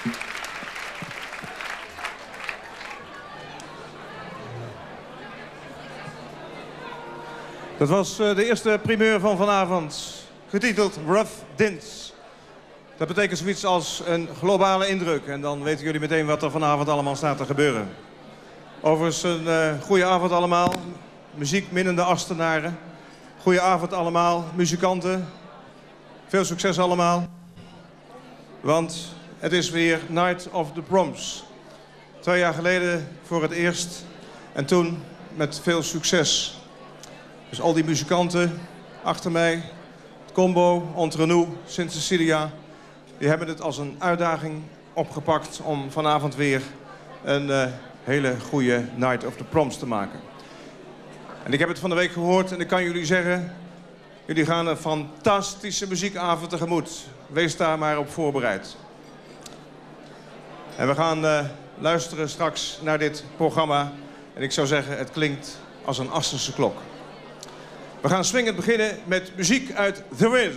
Dat was de eerste primeur van vanavond, getiteld Rough Dins. Dat betekent zoiets als een globale indruk. En dan weten jullie meteen wat er vanavond allemaal staat te gebeuren. Overigens een goede avond allemaal. Muziekminnende Achtenaren. Goeie avond allemaal, muzikanten. Veel succes allemaal. Want het is weer Night of the Proms. 2 jaar geleden voor het eerst. En toen met veel succes. Dus al die muzikanten achter mij, het combo, Entre Nous, Sint Cecilia, die hebben het als een uitdaging opgepakt om vanavond weer een hele goede Night of the Proms te maken. En ik heb het van de week gehoord en ik kan jullie zeggen, jullie gaan een fantastische muziekavond tegemoet. Wees daar maar op voorbereid. En we gaan luisteren straks naar dit programma. En ik zou zeggen, het klinkt als een Assense klok. We gaan swingend beginnen met muziek uit The Wiz.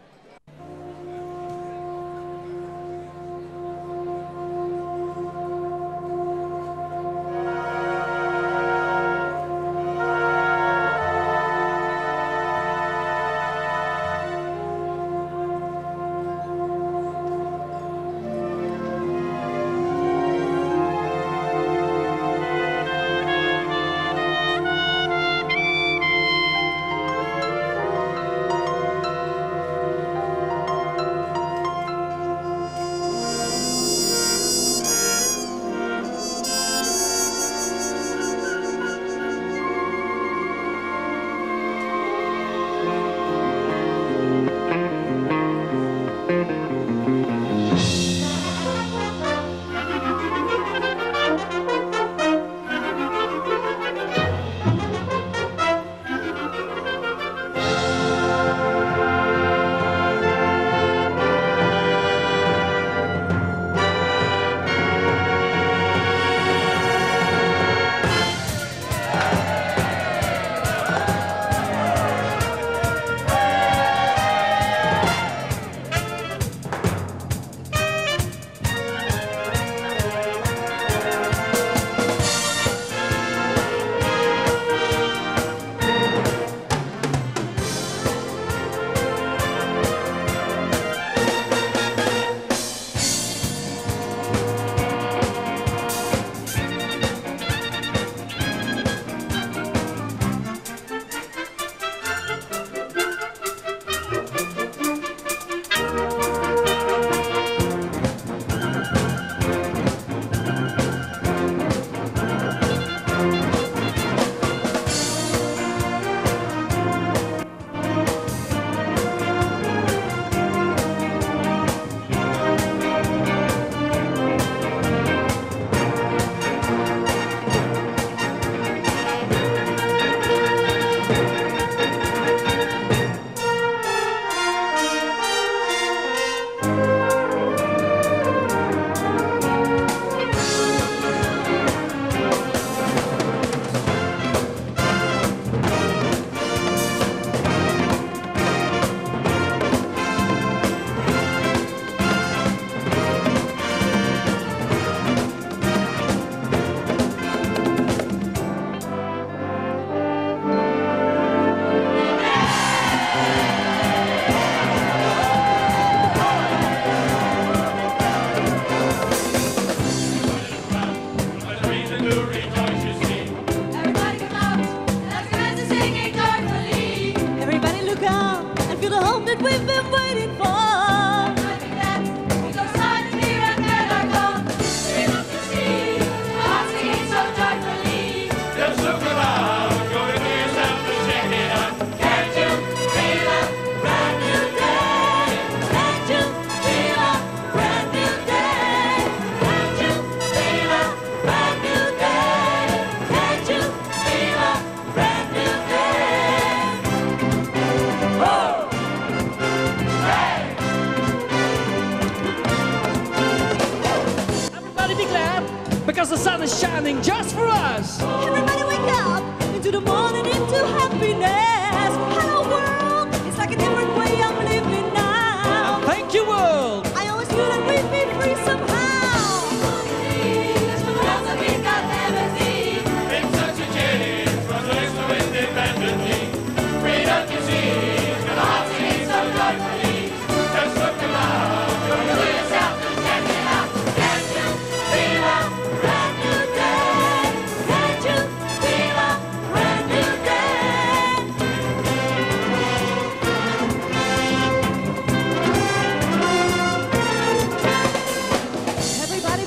because the sun is shining just for us. Everybody wake up into the morning, into happiness. Hello world, it's like a different way I'm living now. And thank you world. I always feel that we'd be free somehow.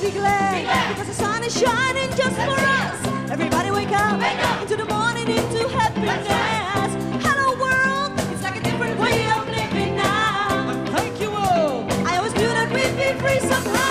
be glad, because the sun is shining just for us. Everybody wake up, into the morning, into happiness. Hello world, it's like a different way of living now. Thank you all. I always knew that we'd be free somehow.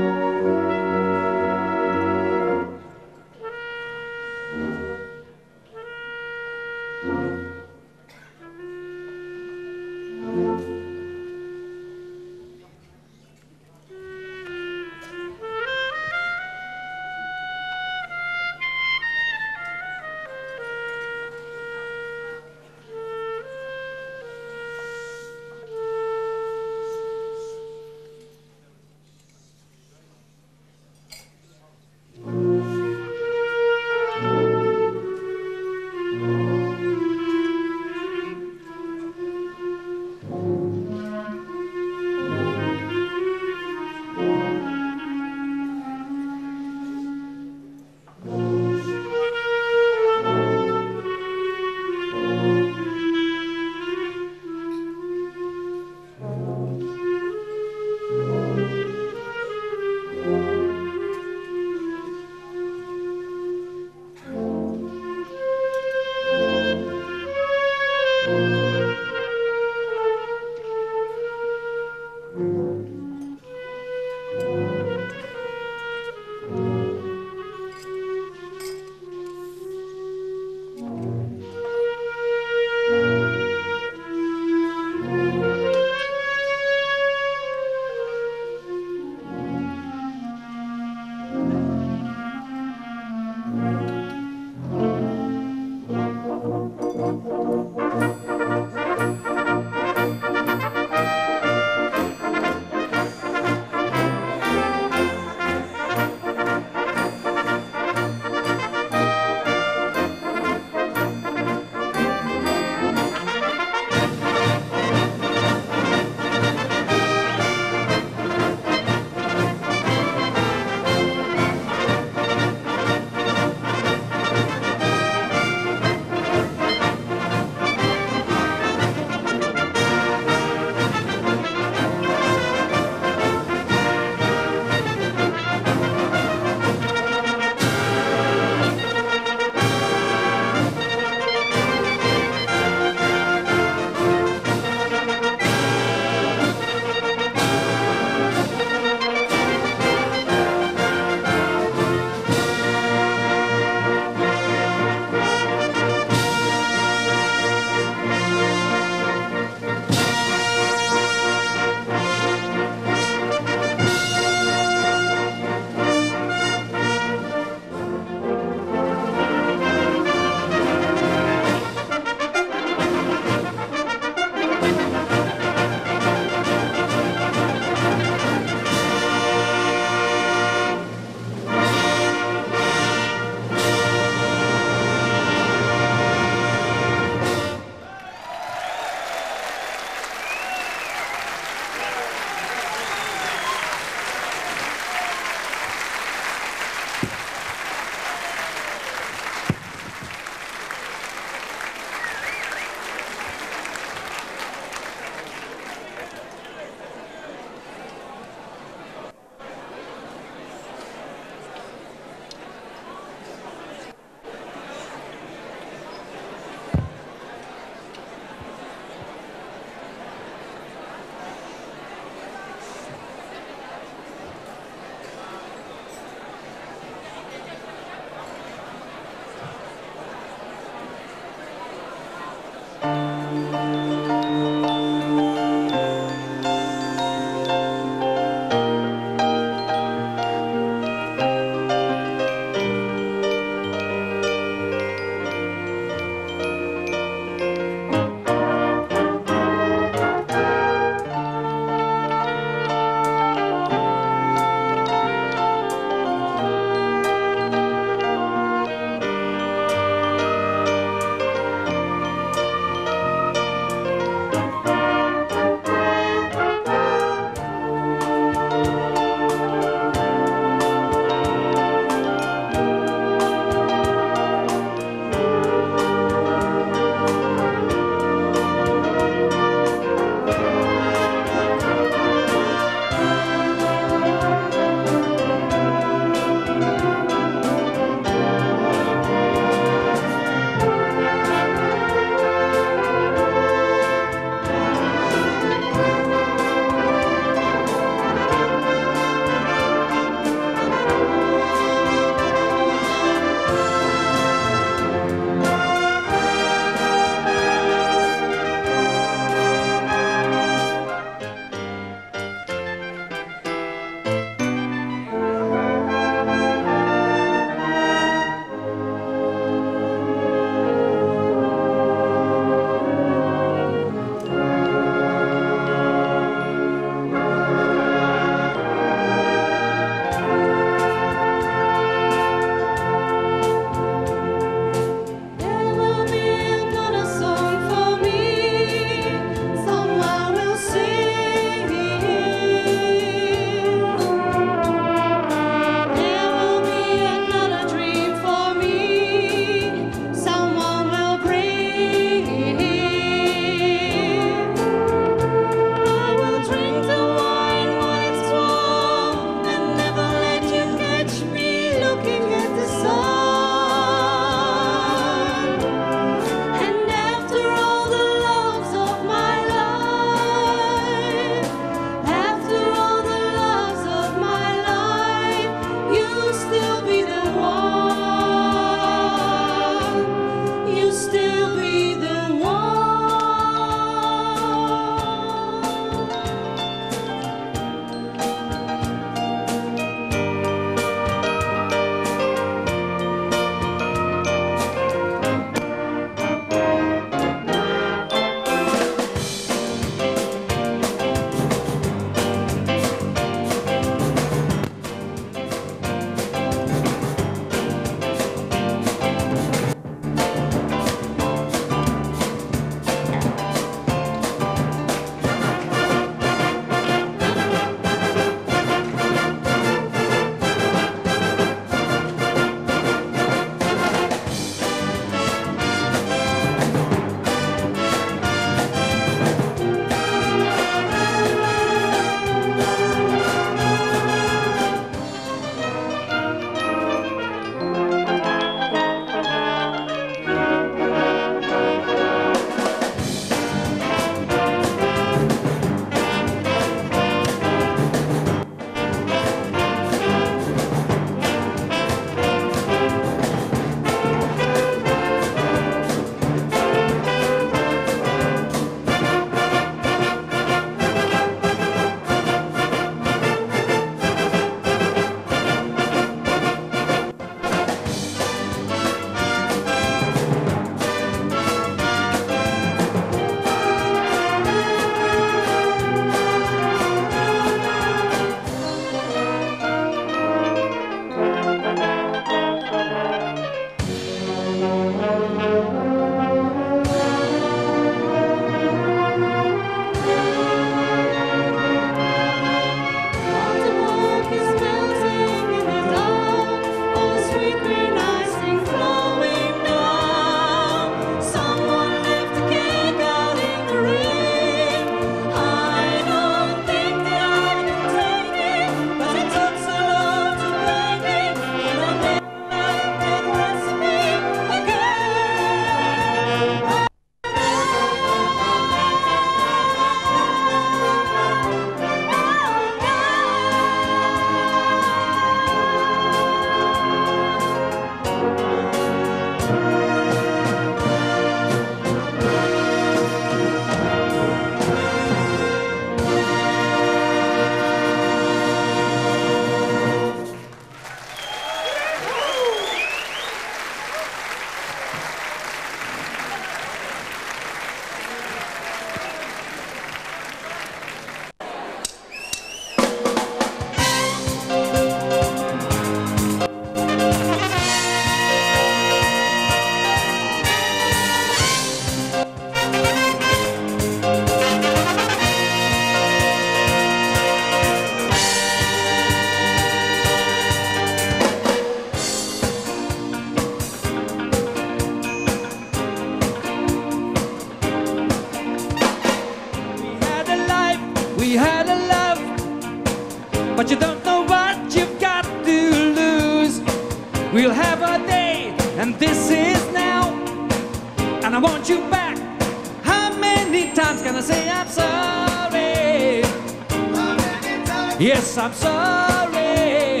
We'll have a day, and this is now. And I want you back. How many times can I say I'm sorry? How many times? Yes, I'm sorry.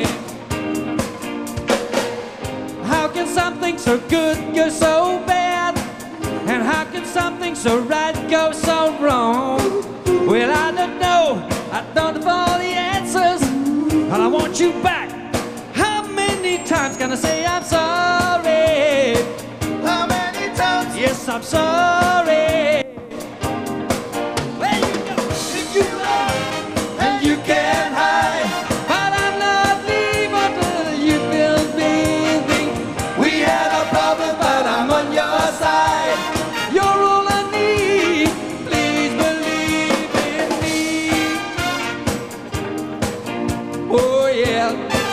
How can something so good go so bad? And how can something so right go so wrong? Well, I don't know. I don't have all the answers. And I want you back. How many times can I say I'm sorry? How many times? Yes, I'm sorry. Where you go? If you run and you can't hide, but I'm not leaving till you believe me. We had a problem, but I'm on your side. You're all I need. Please believe in me. Oh yeah.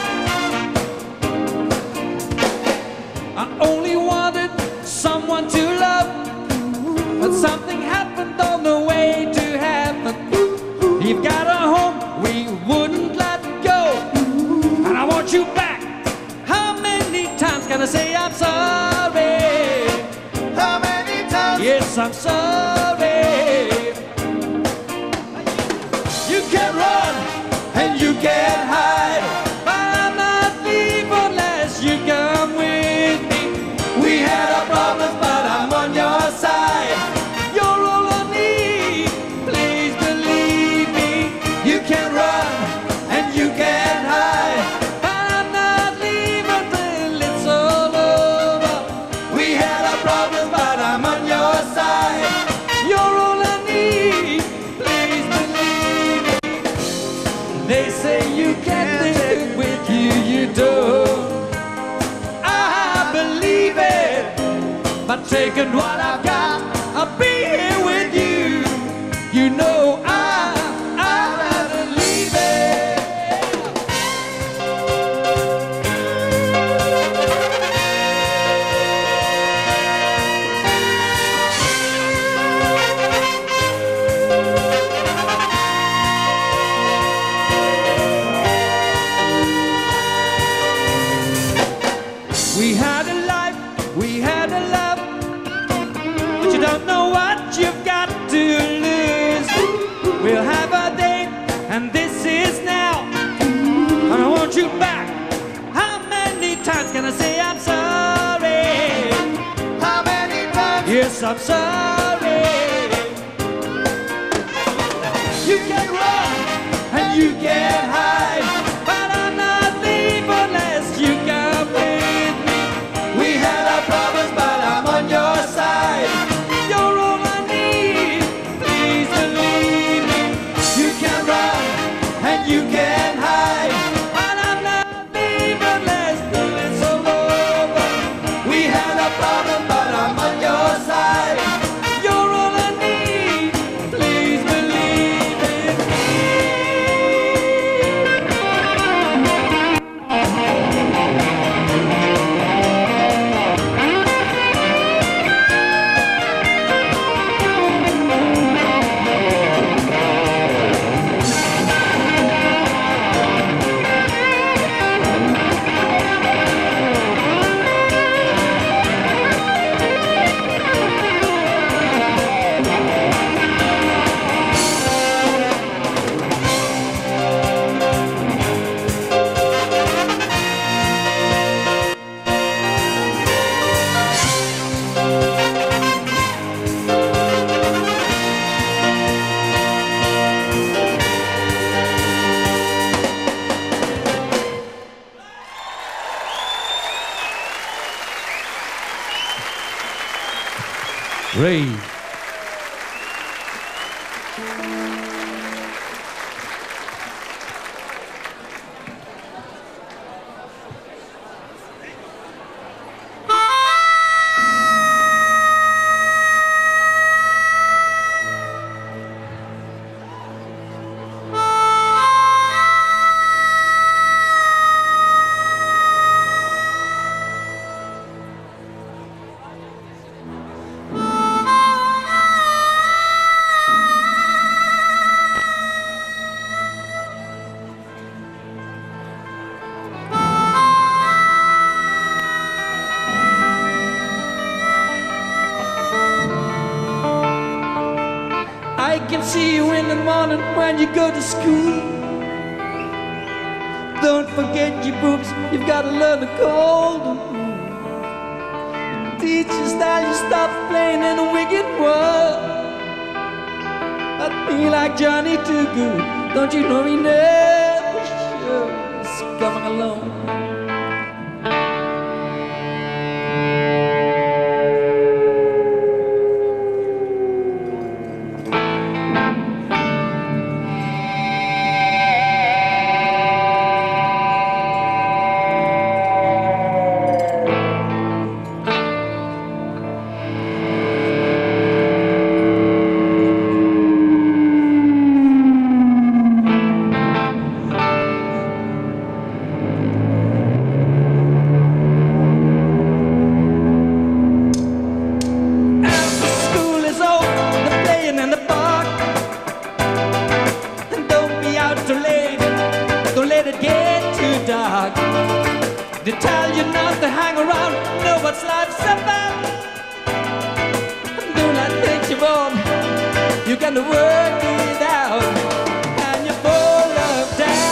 I only wanted someone to love, but something happened on the way to heaven. You've got a home we wouldn't let go, and I want you back. How many times can I say I'm sorry? How many times? Yes, I'm sorry. You can run and you can hide, but I'm not leaving unless you come with me. We had our problems, but I'm on your side. You're all I need. Please believe me. You can run and you can hide, but I'm not leaving till it's all over. We had our problems, but I'm on your side. You're all I need. Please believe me. They say you can't live with you don't. I believe it, but taking what I've got, I'll be here with you. You know I believe it. We had a life, we had a love, but you don't know what you've got to lose. We'll have a date, and this is now. And I want you back. How many times can I say I'm sorry? How many times? Yes, I'm sorry. You can run and you can hide, but I'm not leaving unless you come with me. We had our problems, but I'm on your side. You're all I need. Please believe me. You can run and you can hide, but I'm not leaving unless it's all over. We had a problem, but I'm on your side. You're all I need. Please believe in me. Ray. see you in the morning when you go to school. Don't forget your books, you've got to learn to call them. Teachers tell you stop playing in a wicked world. But me like Johnny Too Good, don't you know he never sure is coming along. They tell you not to hang around, know what's life's about. Do not think you're born, you got to work it out, and you're full of doubt.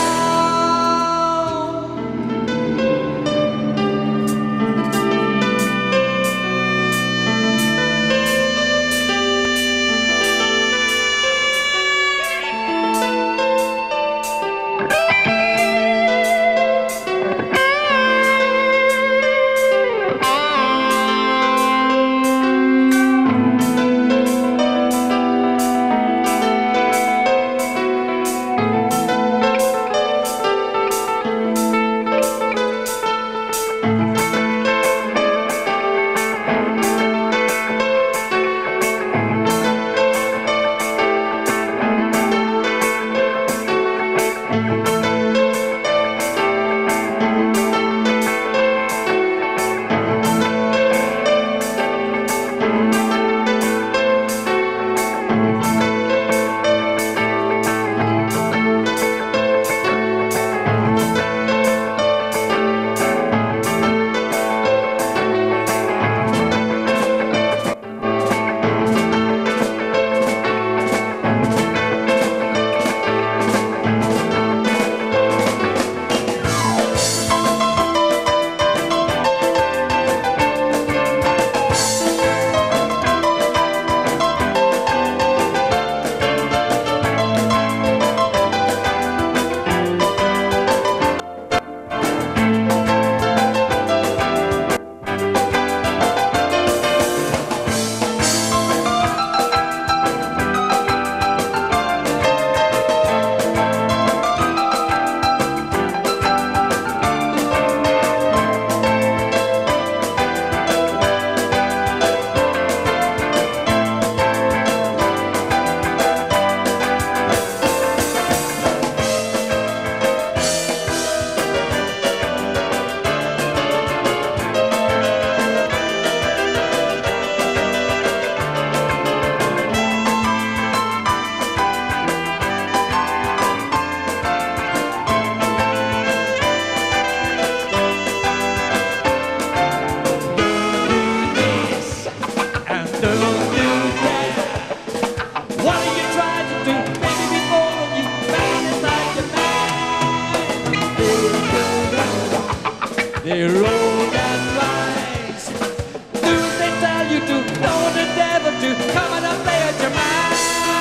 They roll that rise. Do they tell you to? Don't endeavor to come and play at your mind.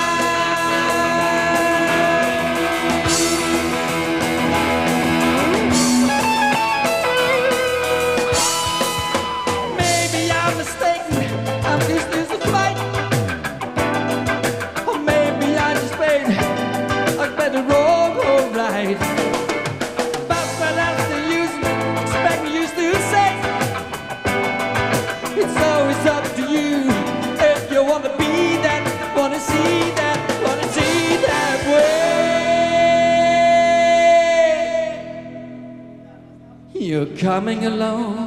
Maybe I'm mistaken. I'm just losing fight. Or maybe I just played a better wrong or right. But when I'm still using, expect me used to say, it's always up to you. If you wanna be that, wanna see that, wanna see that way, you're coming along.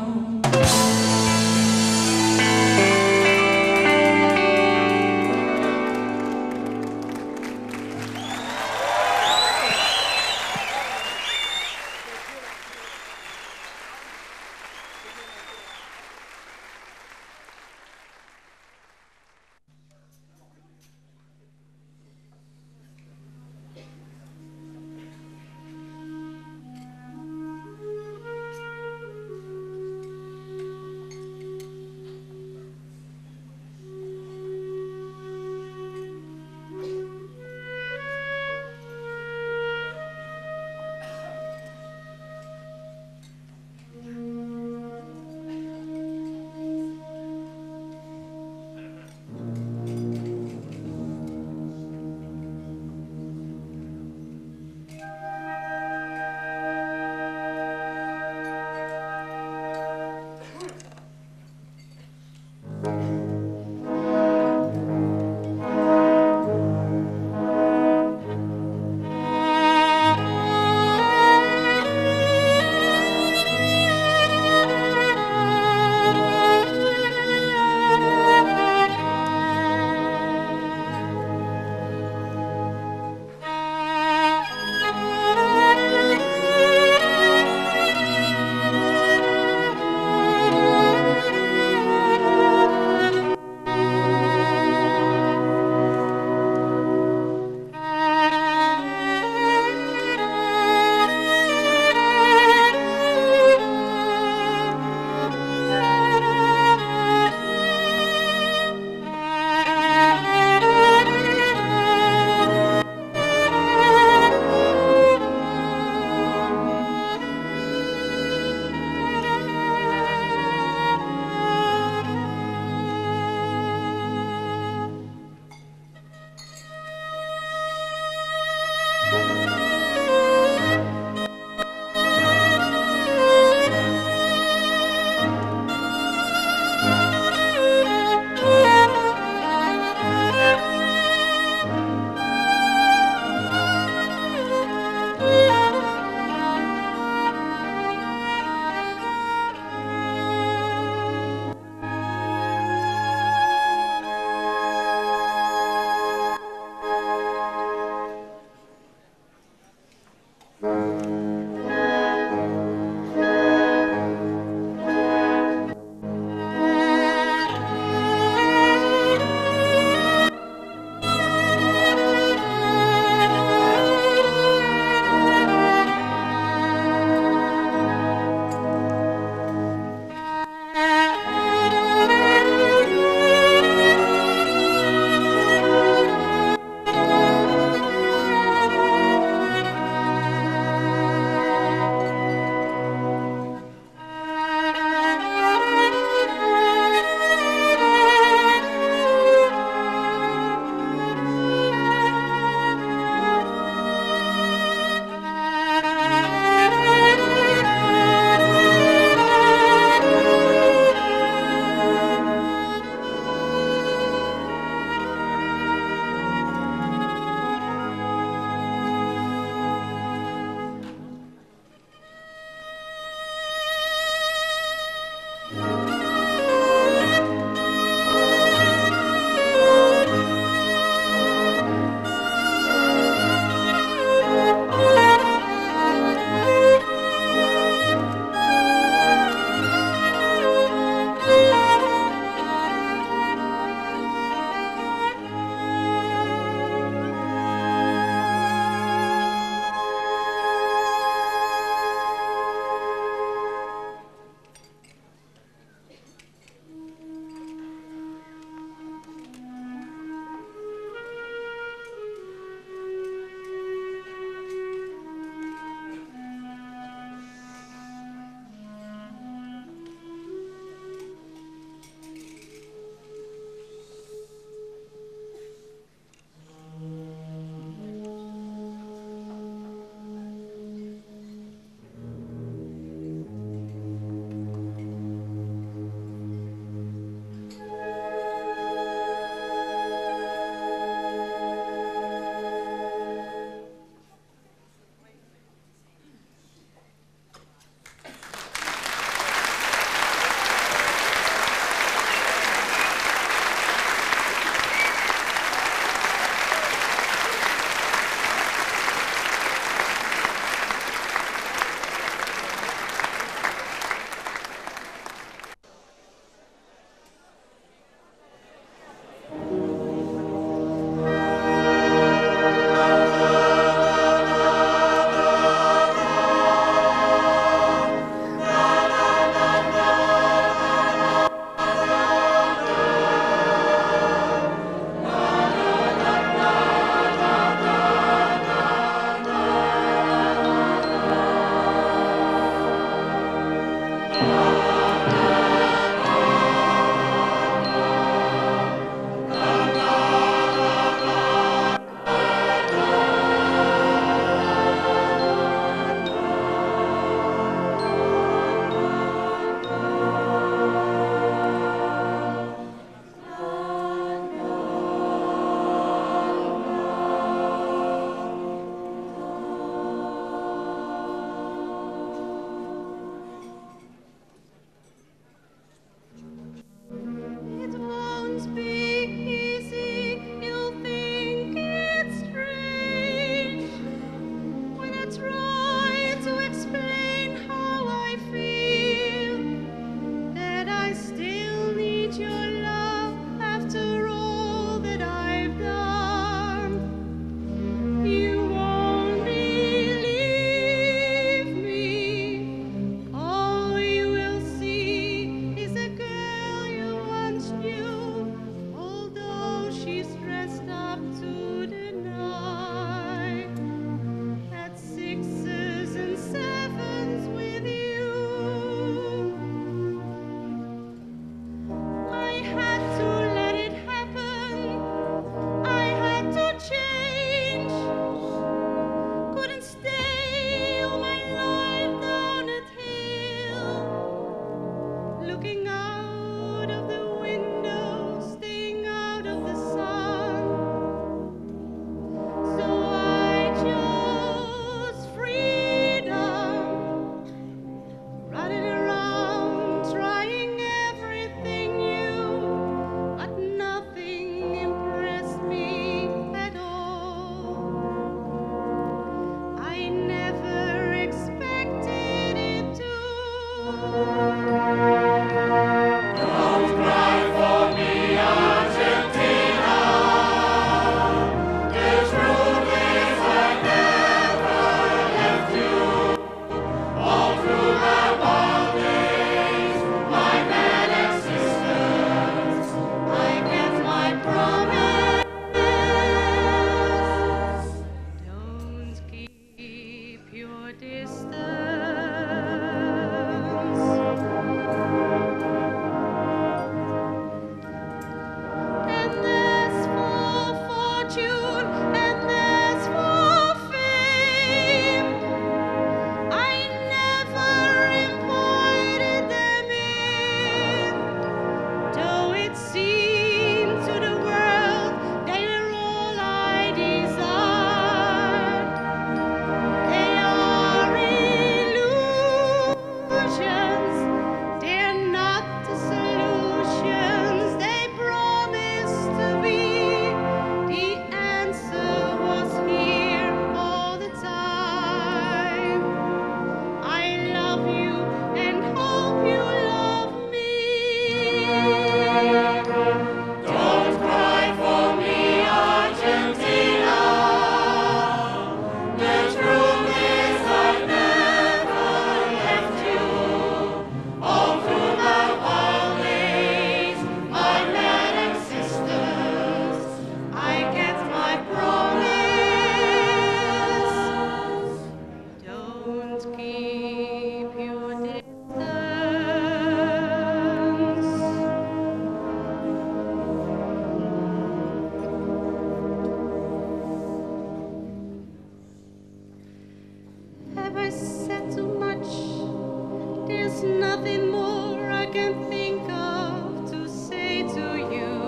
can think of to say to you.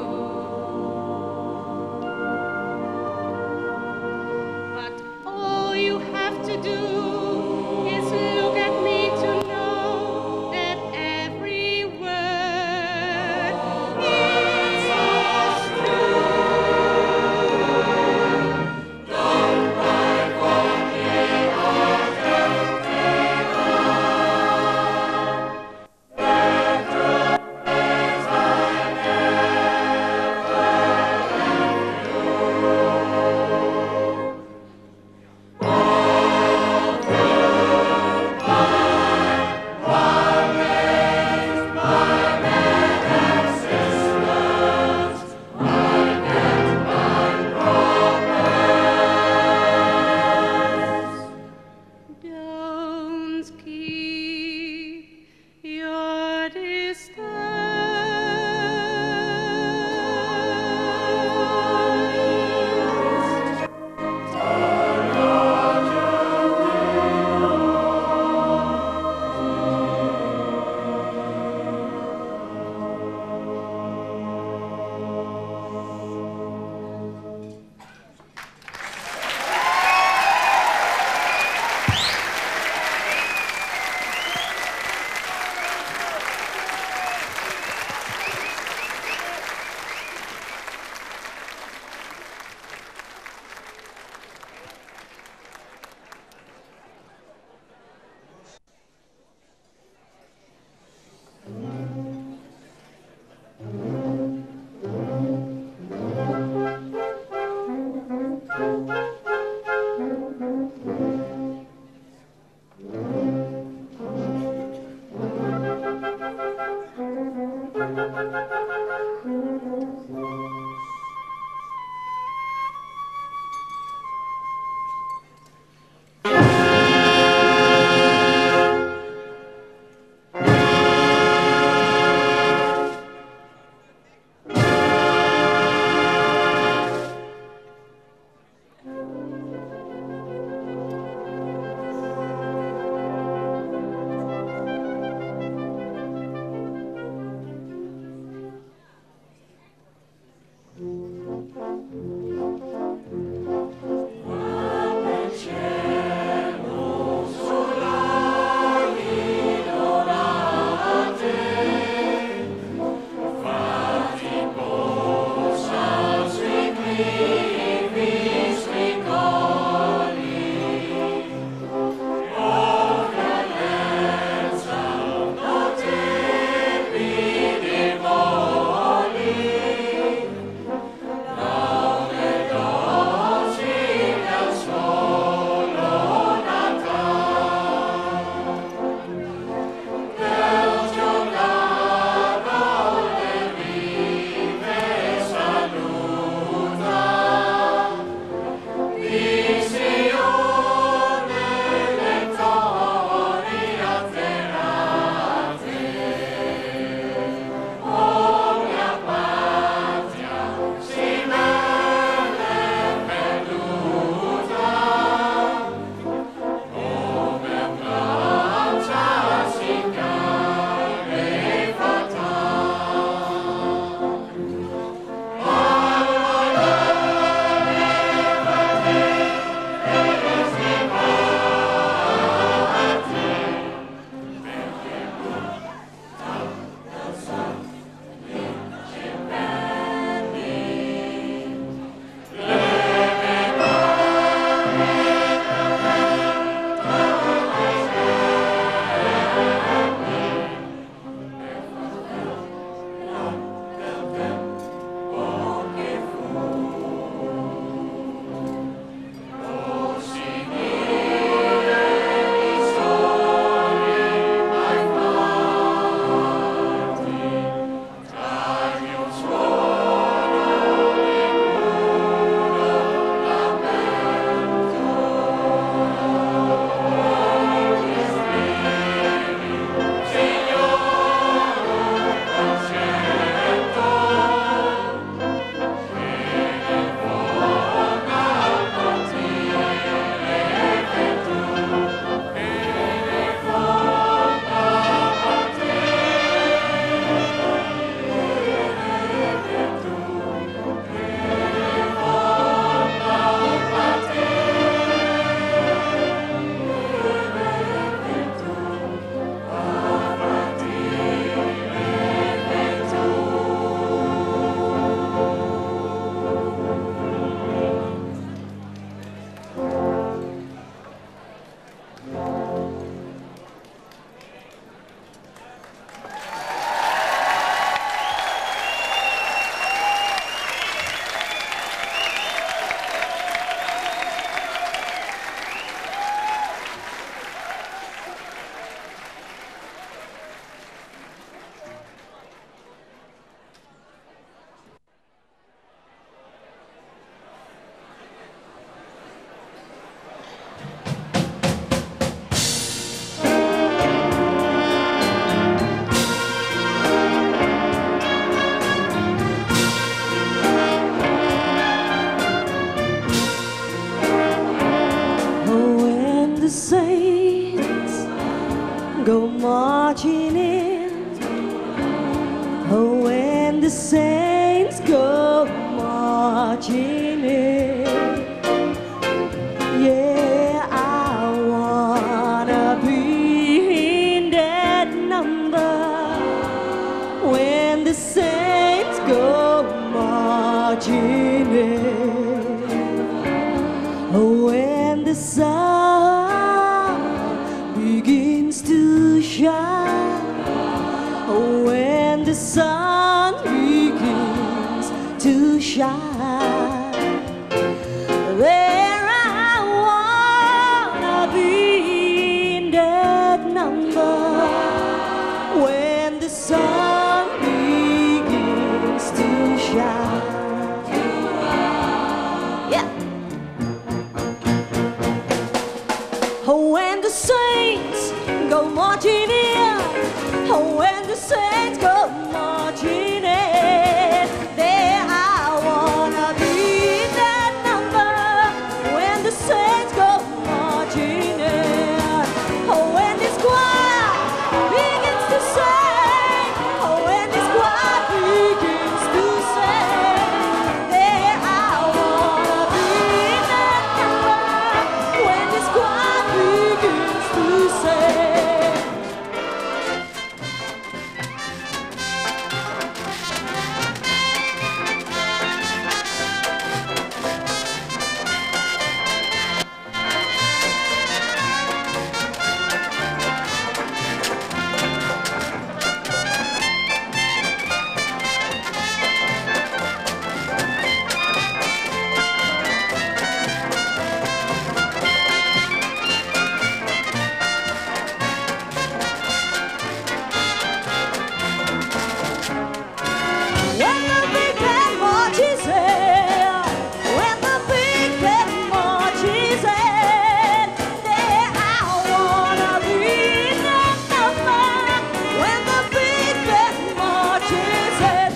But all you have to do is look at me to know that every word is true. Don't keep your distance. marching in. Oh, when the saints go marching in. Yeah, I wanna be in that number. When the saints go marching in. Oh, when the sun begins to shine. Oh, when the sun begins to shine. There I wanna be in that number. When the sun begins to shine. Yeah. Oh, when the saints go marching in. Oh, when the saints go marching in. There I wanna be in that number. When the saints go marching in. Oh, when this choir begins to sing. Oh, when this choir begins to sing. There I wanna be in that number. When this choir begins to sing. When the big band marches in, when the big band marches in, there I wanna be in that number. When the big band marches in.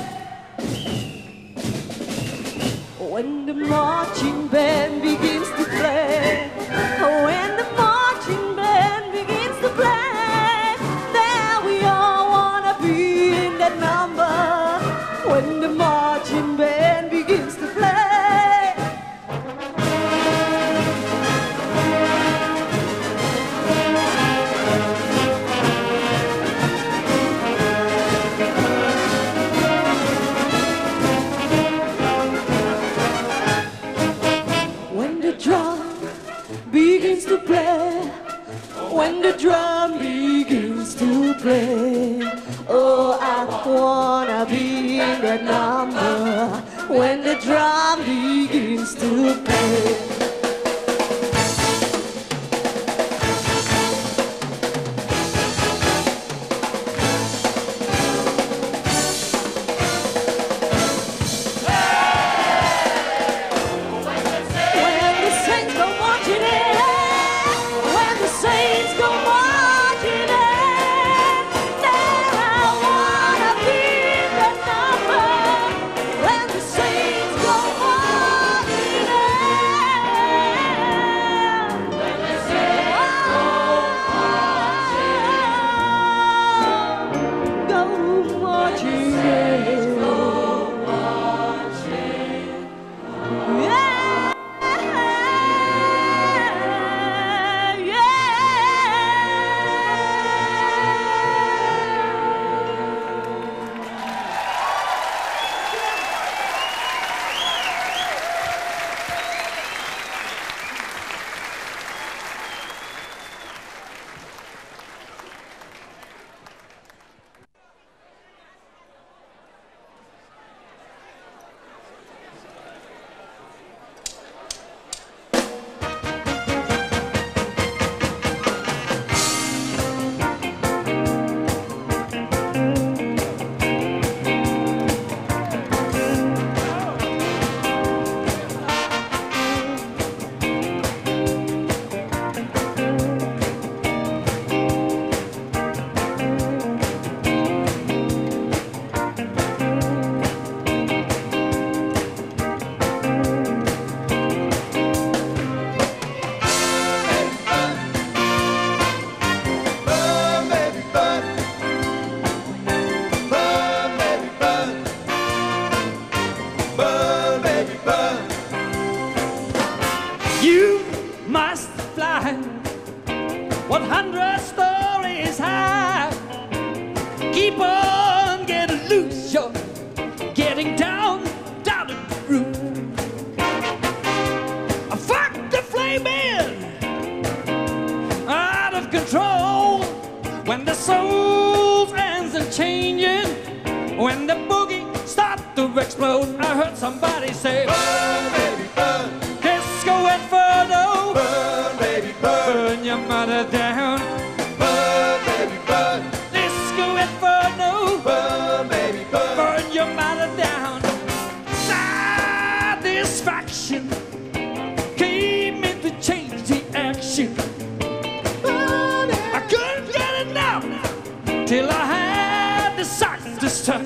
When the marching band begins to play. When the marching band begins to play. There we all wanna be in that number. When the marching band begins to play. When the drum begins to play. When the drum begins to play. Oh, I wanna be in that number. When the drum begins to play. When the saints go marching in. When the saints go marching in. There I wanna be in that number. When the saints go marching in. When the saints go marching in. Yeah. keep on getting loose. You're getting down, down to the roof. Fuck the flaming, out of control. When the soul's ends and changing, when the boogie starts to explode. I heard somebody say, burn, baby, burn. Disco Inferno, burn, baby, burn. Burn your mother down. Burn, baby, burn. Disco Inferno, burn, baby, burn. Burn your mother down. Satisfaction came in to change the action. I couldn't get enough till I had the sight to touch.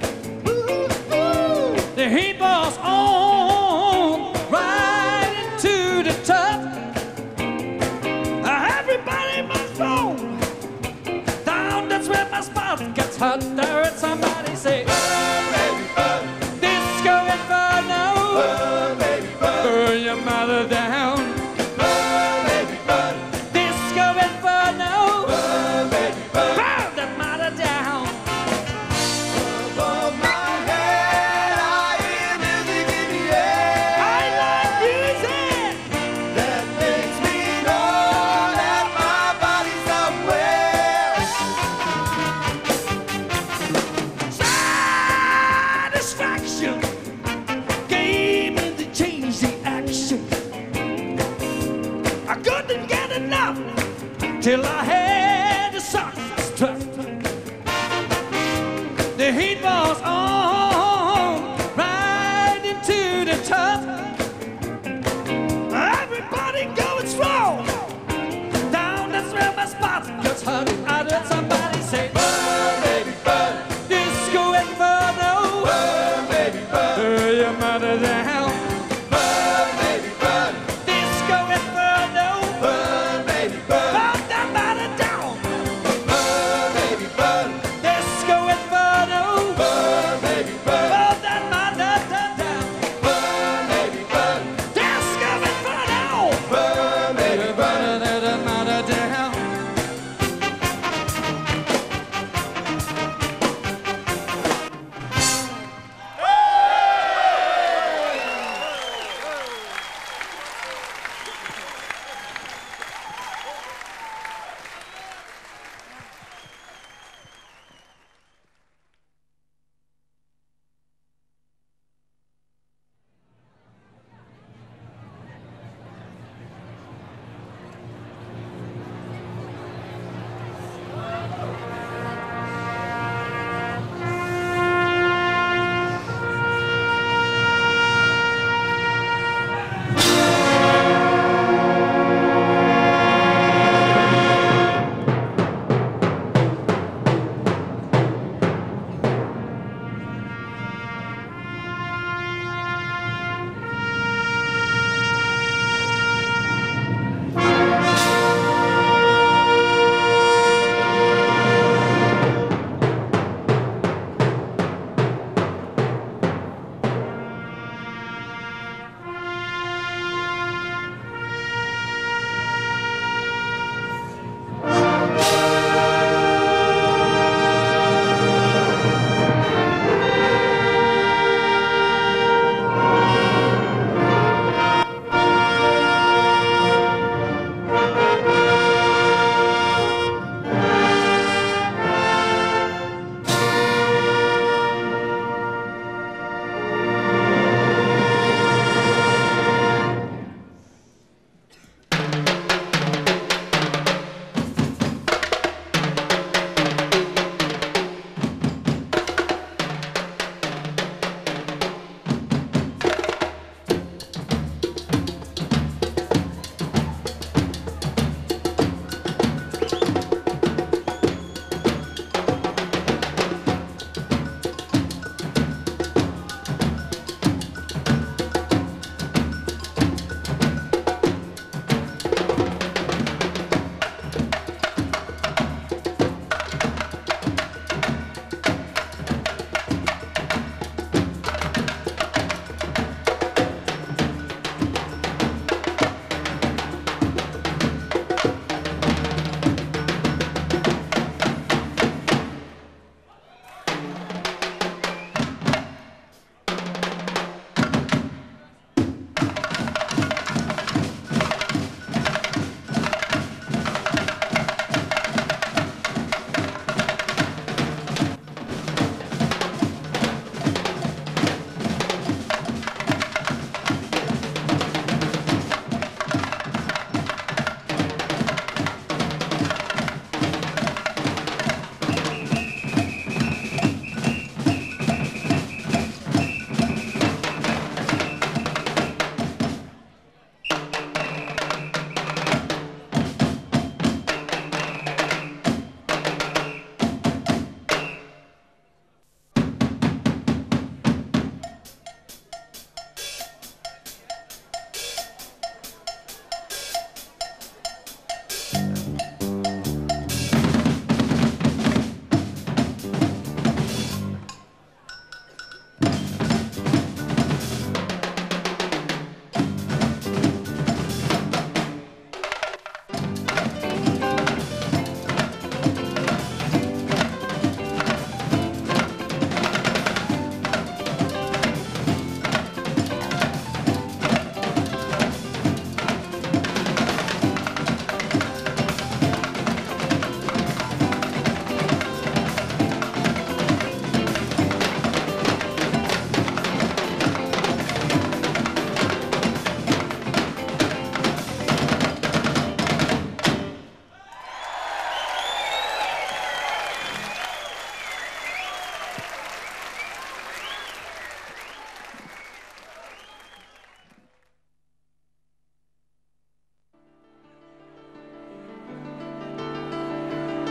The heat was on, right into the top. Everybody must go down, that's where my spot gets hot. I heard somebody say, burn, baby, burn. Disco Inferno, burn, baby, burn. Burn your mother down. Burn, baby, burn. Disco Inferno, burn, baby, burn. Burn that mother down. Above my head, I hear music in the air. I like music that makes me know that my body's somewhere. Satisfaction came in to change the action. I couldn't get enough till I had the sun struck. The heat was on, right into the top. Everybody going strong. Down, that's where my spot gets hot. I heard somebody say, burn, baby, burn. Disco Inferno, burn, baby, burn. Burn your mother down. Burn, baby, burn. Disco Inferno, burn, baby, burn. Burn that mother down. Burn, baby, burn. Disco Inferno, burn, baby, burn. Burn that mother down. Burn, baby,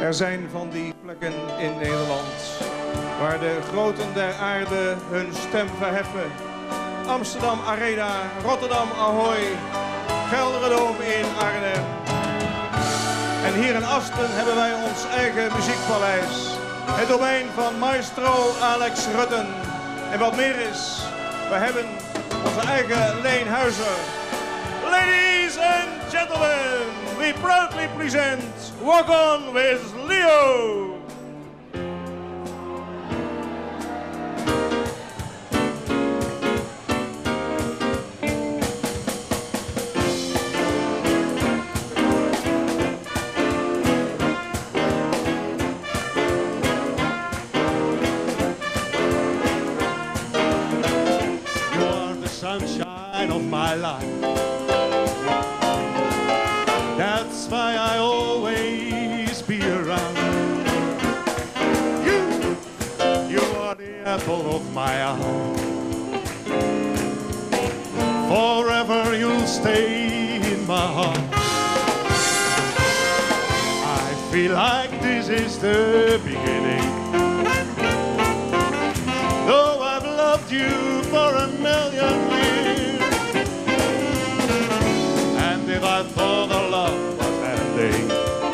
Er zijn van die plekken in Nederland waar de groten der aarde hun stem verheffen. Amsterdam Arena, Rotterdam Ahoy, Gelderdoom in Arnhem. En hier in Asten hebben wij ons eigen muziekpaleis. Het domein van maestro Alex Rutten. En wat meer is, we hebben onze eigen Leen Huizer. Ladies and gentlemen, we proudly present Walk On with Leo. Sunshine of my life. That's why I always be around. You are the apple of my eye. Forever you'll stay in my heart. I feel like this is the beginning. Though I've loved you for a million years, and if I thought our love was ending,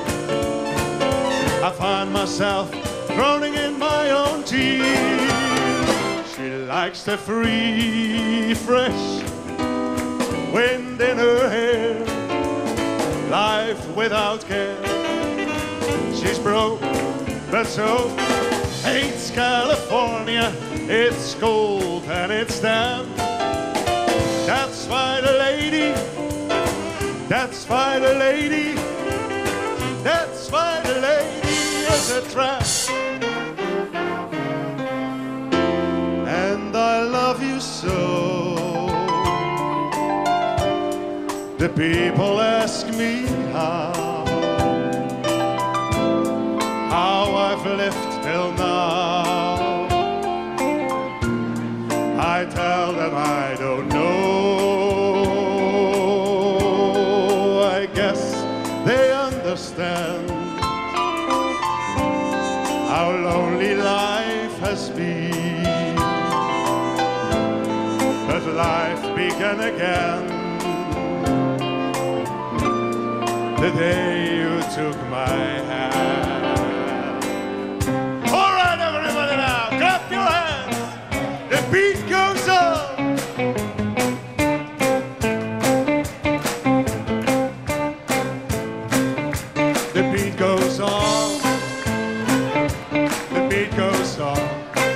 I find myself drowning in my own tears. She likes the free, fresh wind in her hair, life without care. She's broke, but so hates California. It's cold and it's damp. That's why the lady, that's why the lady, that's why the lady is a tramp. And I love you so. The people ask me how I've lived till now. I tell them I don't know. I guess they understand how lonely life has been. But life began again the day you took my hand. All right, everybody now, clap your hands. The beat goes on. The beat goes on. The beat goes on.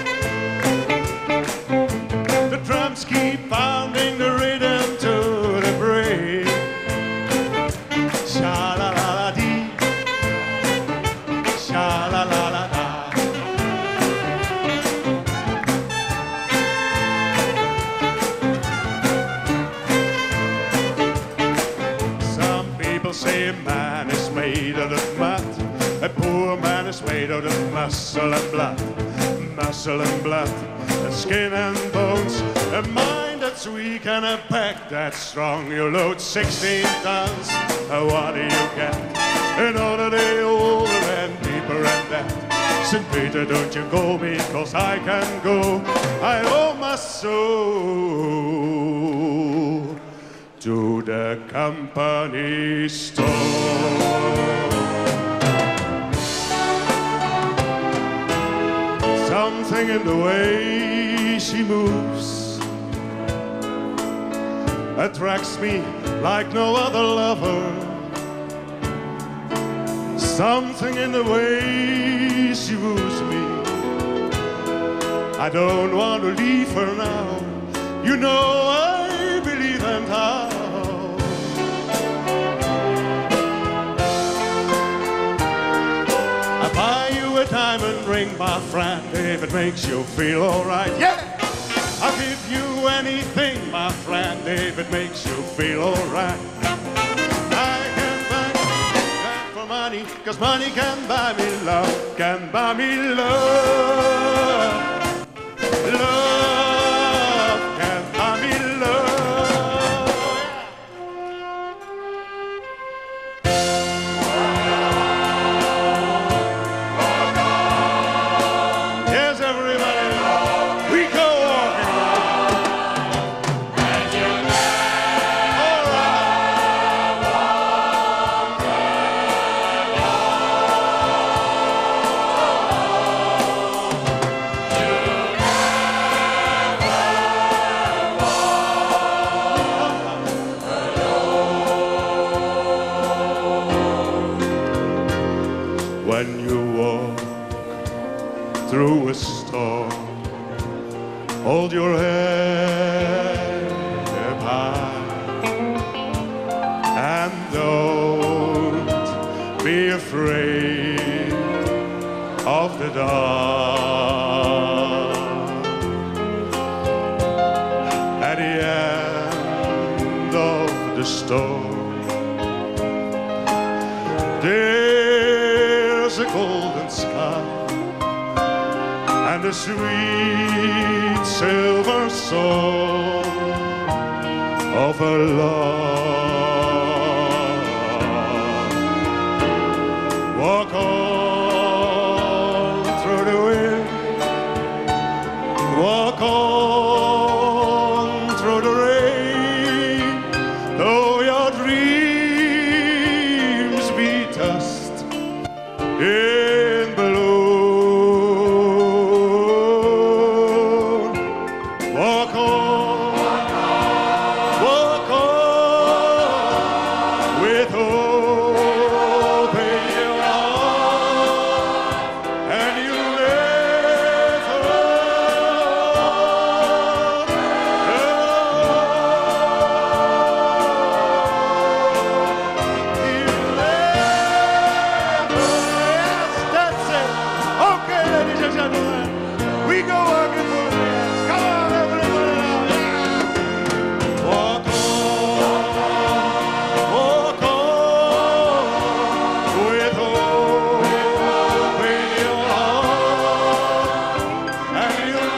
The drums keep pounding the rhythm to the brain. Sha-la-la-la-dee, sha-la-la-la-da. Say a man is made out of mud, a poor man is made out of muscle and blood, and skin and bones, a mind that's weak and a back that's strong. You load 16 tons, what do you get? Another day older and deeper and that. St. Peter, don't you go me, 'cause I can go. I owe my soul to the company store. Something in the way she moves attracts me like no other lover. Something in the way she woos me. I don't want to leave her now. You know I believe and how. I buy you a diamond ring, my friend, if it makes you feel alright. Yeah! I'll give you anything, my friend, if it makes you feel alright. I can back for money, 'cause money can buy me love, can buy me love. Love can buy me love. storm. Hold your head up high and don't be afraid of the dark. At the end of the storm, there's a golden sky and a sweet silver soul of a love. Walk on through the wind, walk on through the rain, though your dreams be dust in balloon. Walk on, walk on, with hope in your heart, and you'll never walk alone. You'll never, yes, that's it. Okay, ladies and gentlemen, we go working for the dance. Come on, everybody now, yeah. Walk on, with hope in your heart, and you'll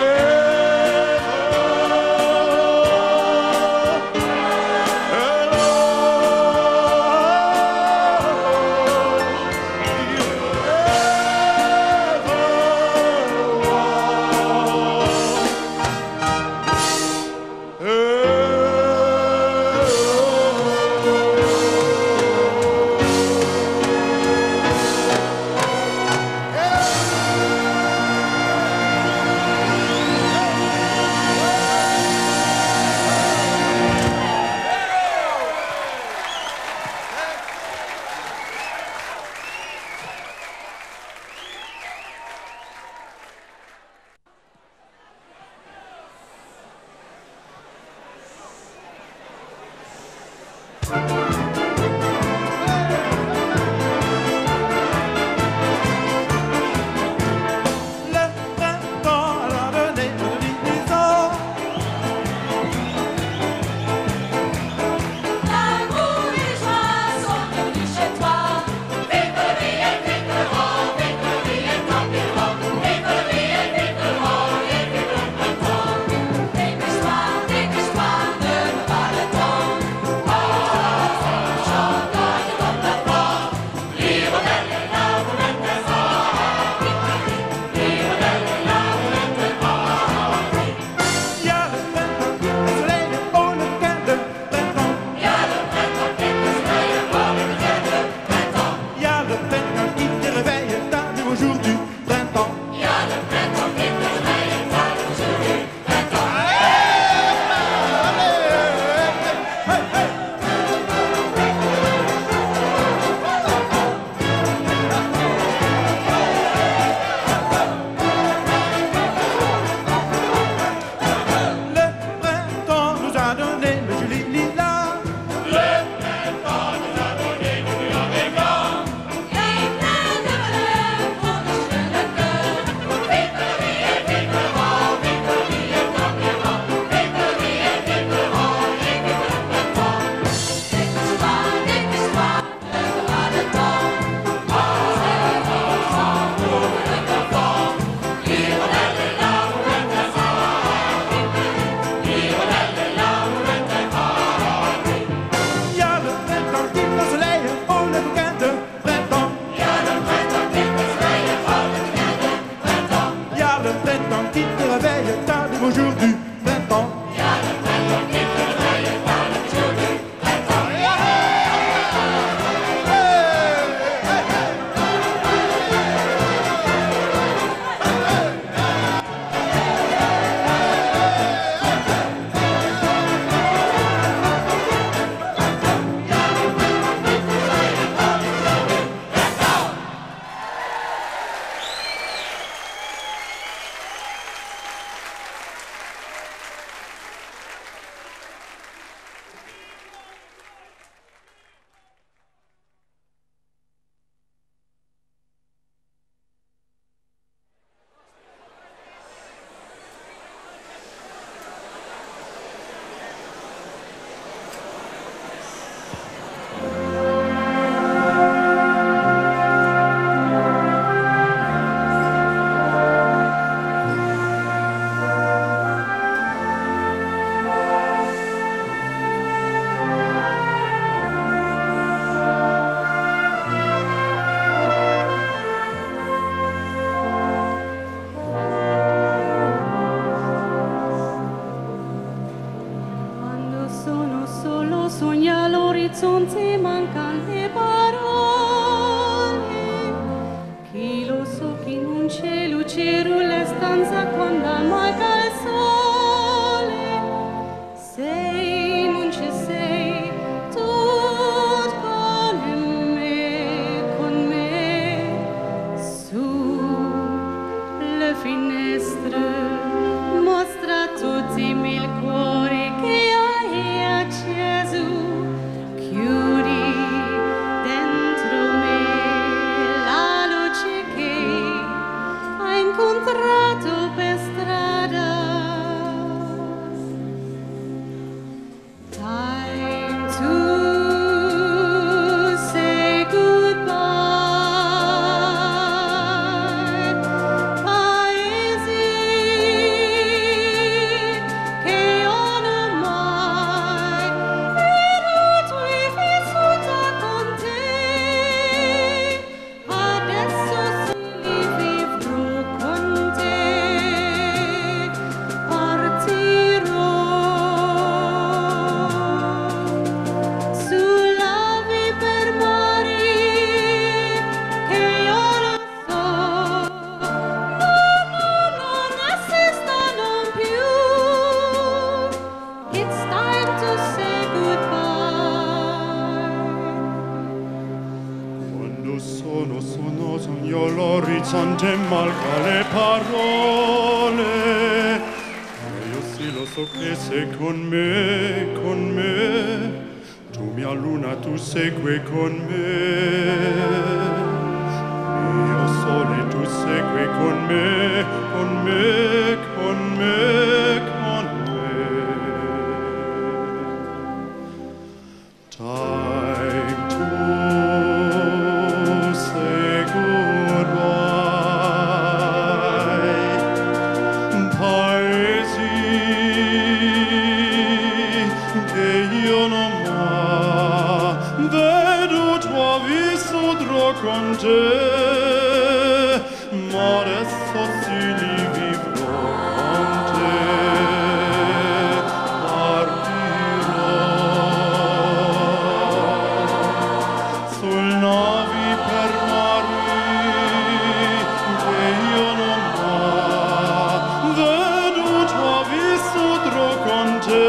son ti mancan le parole. Chi lo so che non c'è luce la stanza quando manca il sole. Sei, non ci sei, tu con me, su le finestre, mostra tutti il cuore che hai acceso, chiudi dentro me la luce che hai incontrato per strada. Time to say goodbye. Paesi che io non mai ero tu hai vissuta con te. Adesso sì li vivrò con te. Partirò sulla vie per mare che io non so, non esistono più. It's time to say goodbye. Quando sono sogno l'orizzonte malca le parole. E io sì lo so che sei con me, tu mia luna, tu segui con me. Io sole, tu segui con me, con me, con me, con me. Time to say goodbye. Paesi che io non mai veduto ho vissuto con te, ma adesso sì li vivrò con te. Partirò sul navi per mare che io non mai veduto ho vissuto con te.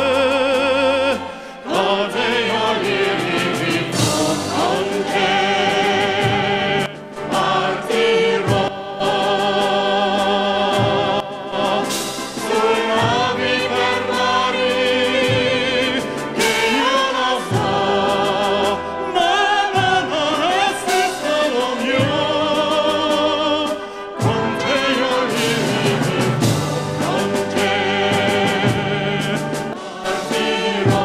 Dove io li vivrò con te. Partirò sul navi per mare che io non so, ma non esistono più. Con te io li vivrò con te. Partirò.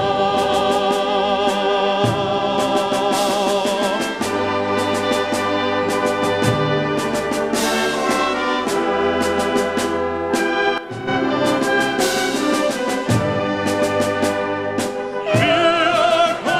Via con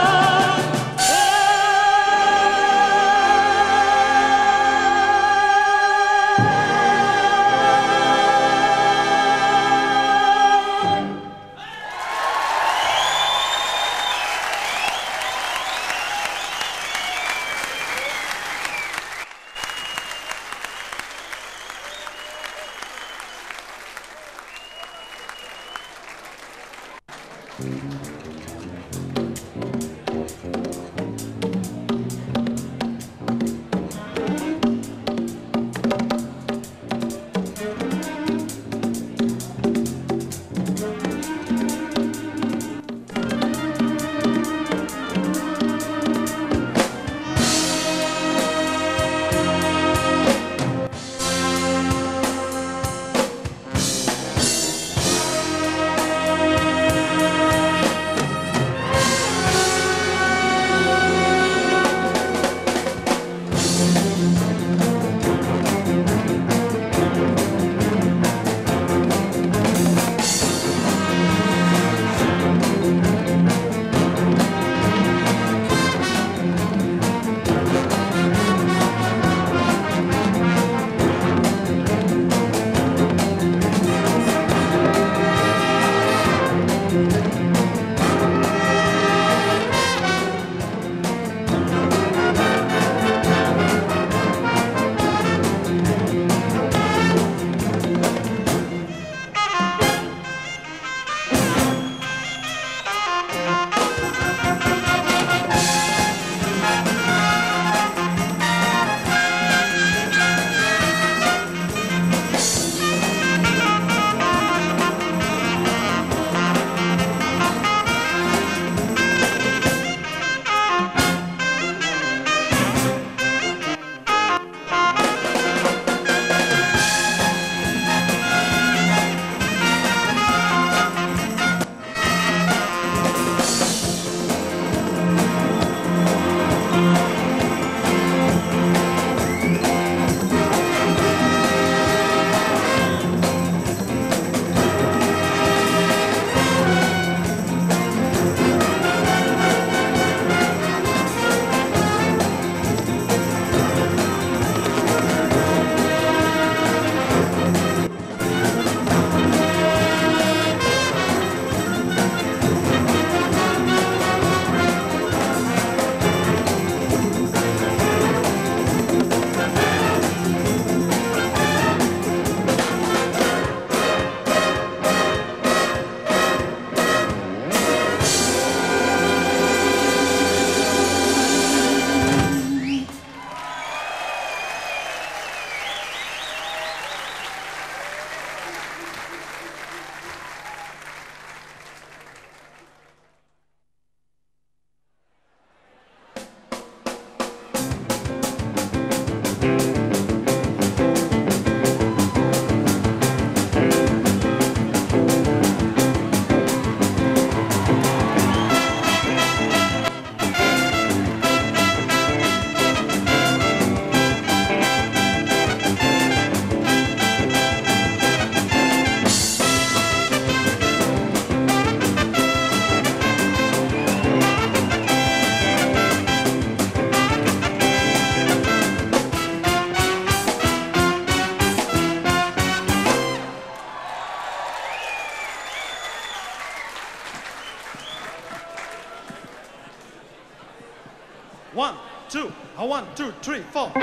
2, 1, 2, 3, 4.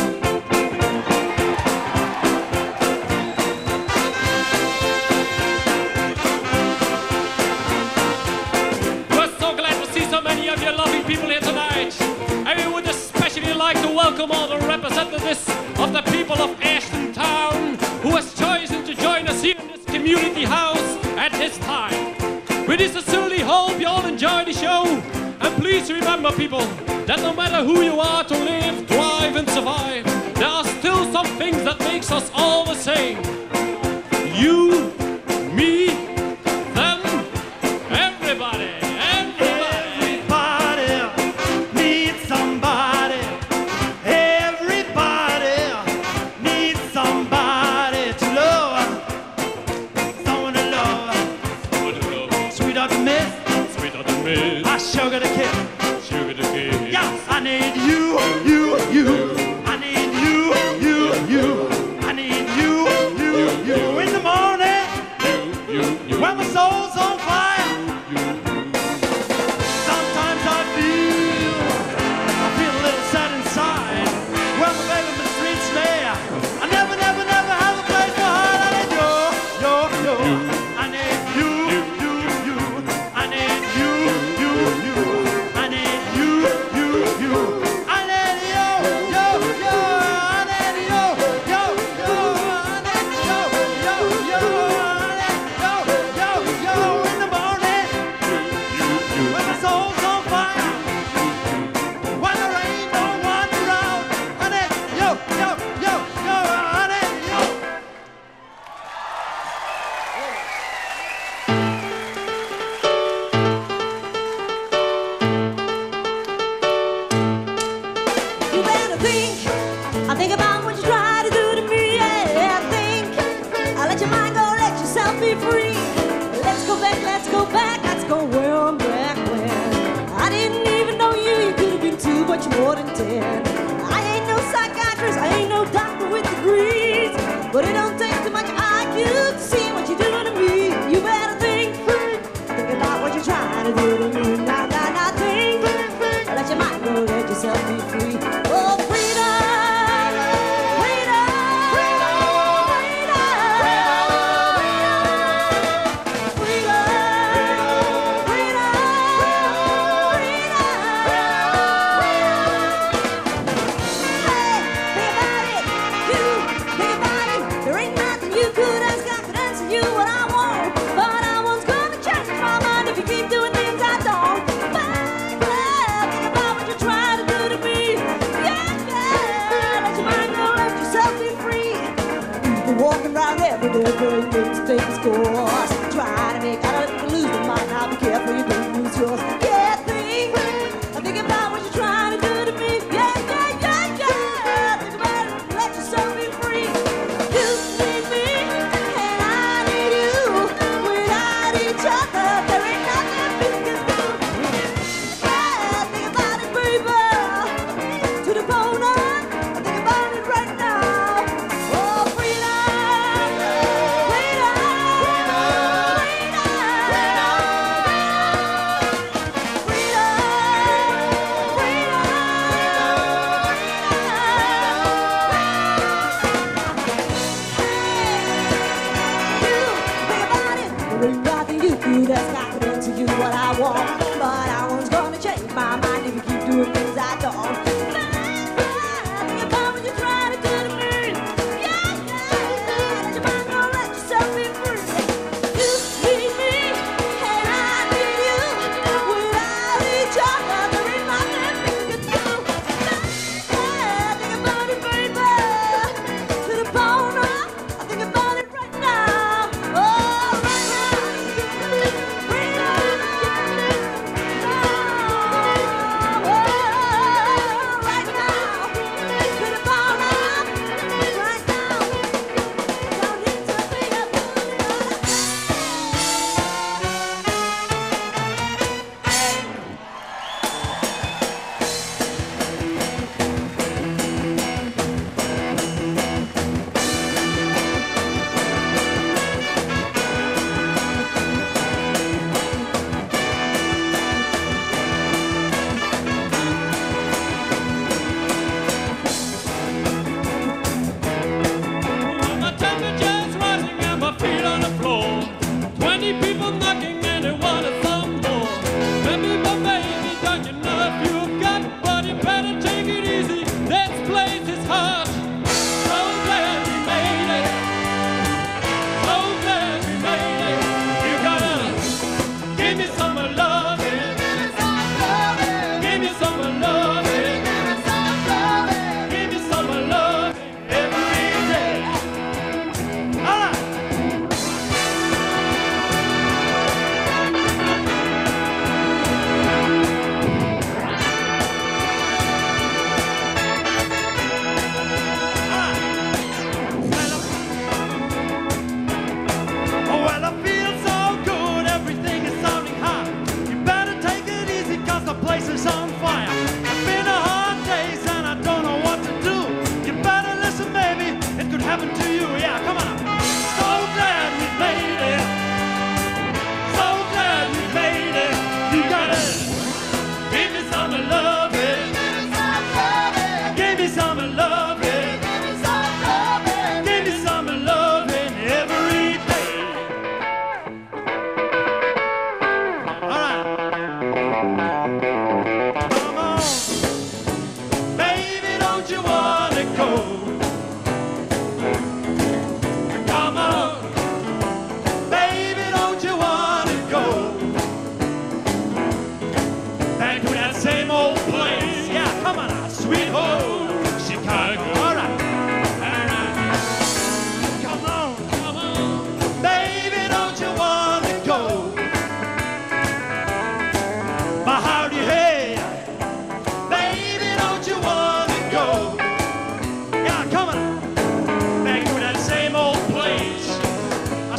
We're so glad to see so many of you lovely people here tonight. And we would especially like to welcome all the representatives of the people of Ashton Town who has chosen to join us here in this community house at this time. We sincerely hope you all enjoy the show. And please remember, people, that no matter who you are, to live, thrive and survive, there are still some things that makes us all the same. You, me, them, everybody. Everybody needs somebody. Everybody needs somebody to love. Someone to love. Sweeter than me. Sweeter than me. I sugar the kid. Sugar the kid. Yeah, I need you, you, you. I need you, you, you. I need you, you, you. In the morning, when my soul's on fire. Sometimes I feel a little sad inside. When my baby mistreats me, I never, never, never have a place to hide. I need you. I need you, you, you. I need you, you, you. I need you, you, you. I need you, yo, yo. I need you, yo, yo. I need you, yo, yo. I need you, yo, yo. In the morning, when my soul's on fire, when there ain't no one around, I need you, yo, yo, yo. I need you. You better think. I think about what you try to do to me. Yeah, I think. I let your mind go, let yourself be free. Let's go back, let's go back, let's go way on back when I didn't even know you. You could have been too much more than 10. I ain't no psychiatrist, I ain't no doctor with degrees, but it don't take too much IQ to see what you're doing to me. You better think. Think about what you're trying to do to me. Now, think. Let your mind go, let yourself be free. Oh, freedom, freedom, freedom, freedom, Hey, think about it, you, think about it. There ain't nothing you could ask, I could answer you what I want, but I was gonna change my mind if you keep doing things I don't. Think about what you're trying to do to me. Yeah, let your mind go, let yourself be free. You've been walking around every day, girl, you make mistakes, course. Trying to make out of it, lose your mind. Now be careful, you don't lose yours. Yeah, think about what you're trying to do to me. Yeah. Think about it, let yourself be free. You need me, and I need you. Without each other, there ain't nothing we can do. Yeah, think about it, baby. To the bone, think about it right now. Oh, freedom, freedom, that's not gonna answer you what I want, but I was gonna change my mind if you keep doing things I don't. Think about what you're trying to do to me. Yeah, let your mind go, let yourself be free. You need me, and I need you. Without each other, there ain't nothing we can do. Think about it, baby. To the bone, I think about it right now. Oh, right now. Freedom.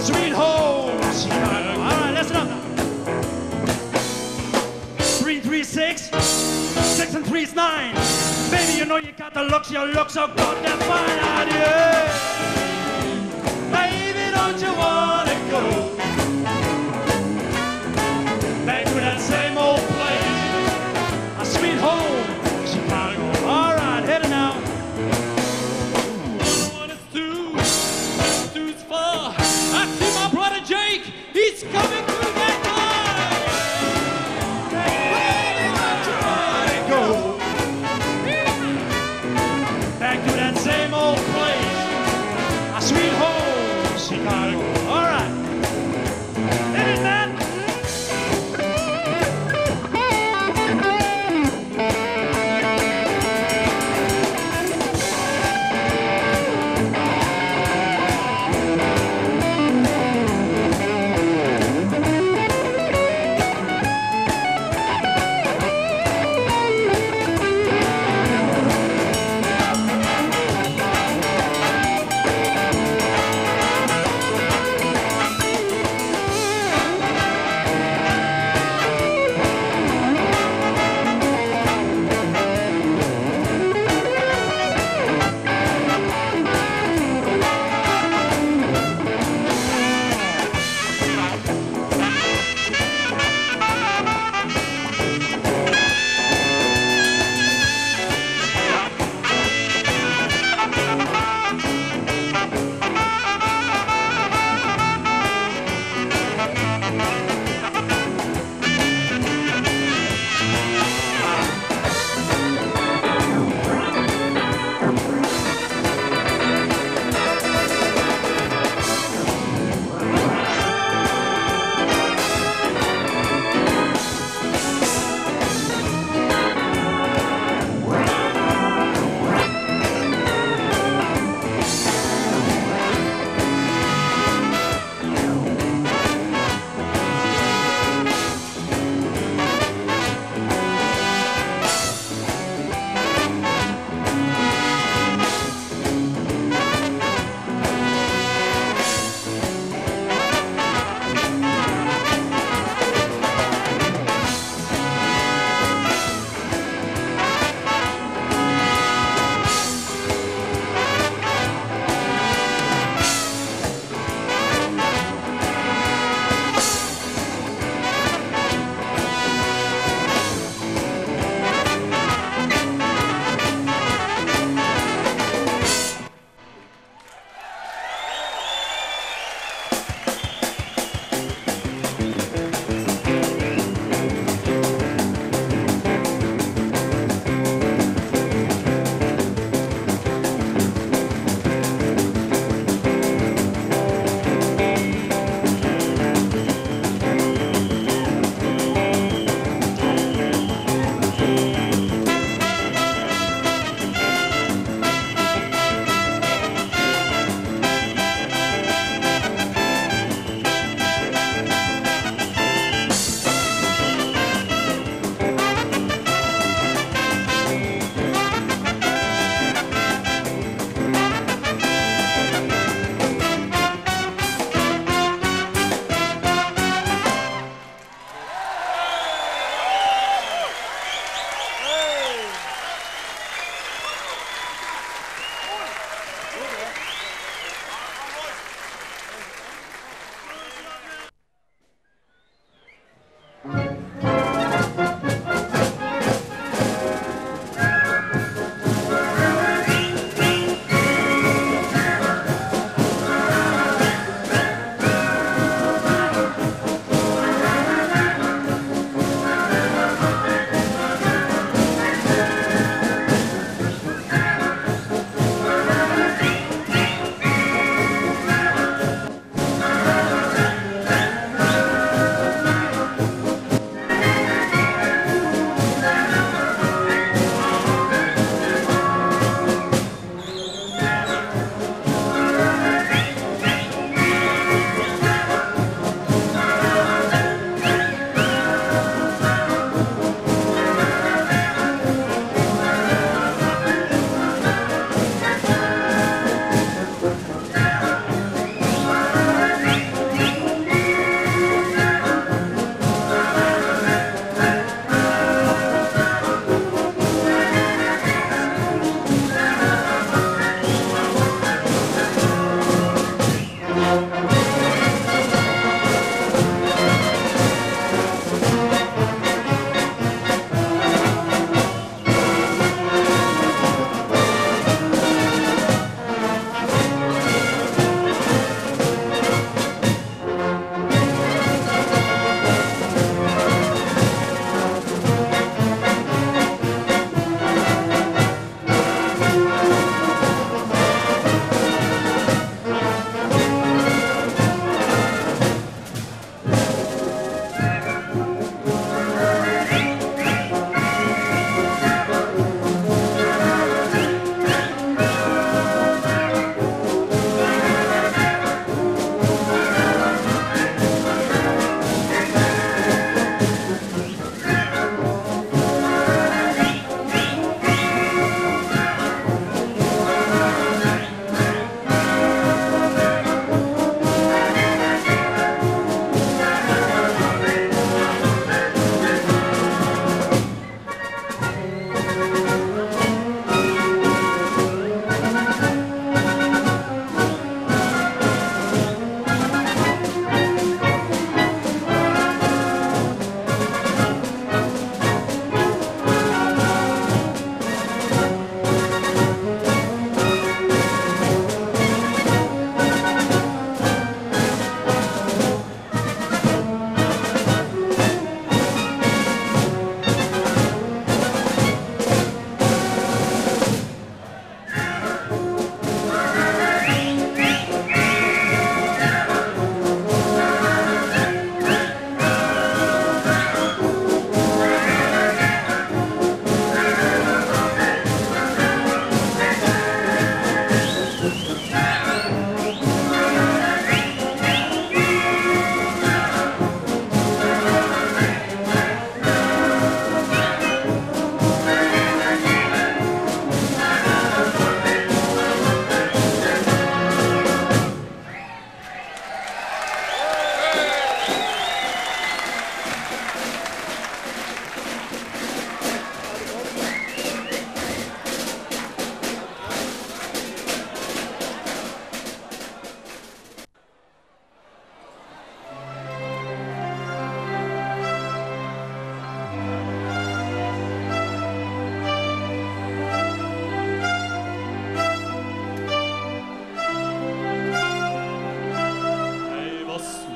Sweet home Chicago. All right, listen up now. 3 and 3 is 6. 6 and 3 is 9. Baby, you know you got the looks. You look so goddamn fine out here. Baby, don't you wanna go back to that same old place? A sweet home Chicago. All right, heading out. Two's far. I see my brother Jake. He's coming through that line. Baby, don't you wanna go back to that same old place? A sweet home Chicago. All right. Hit it, man.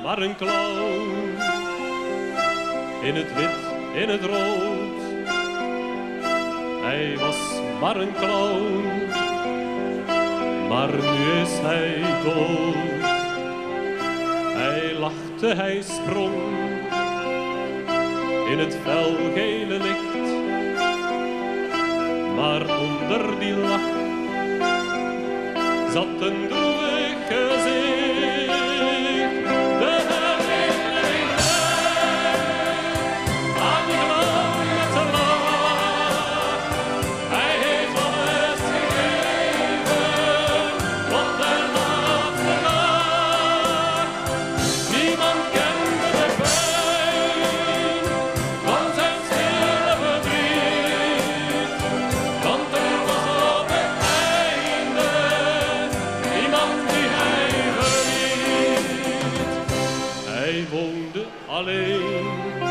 maar een clown. In het wit, in het rood. Hij was maar een clown. Maar nu is hij dood. Hij lachte, hij sprong in het felgele licht. Maar onder die lach zat een droevig gezicht. De herinnering aan die clown met zijn lach. Hij heeft alles gegeven tot de laatste dag. Niemand kende de pijn van zijn stille verdriet. Want er was op het einde niemand die hij verliet. Hij woonde alleen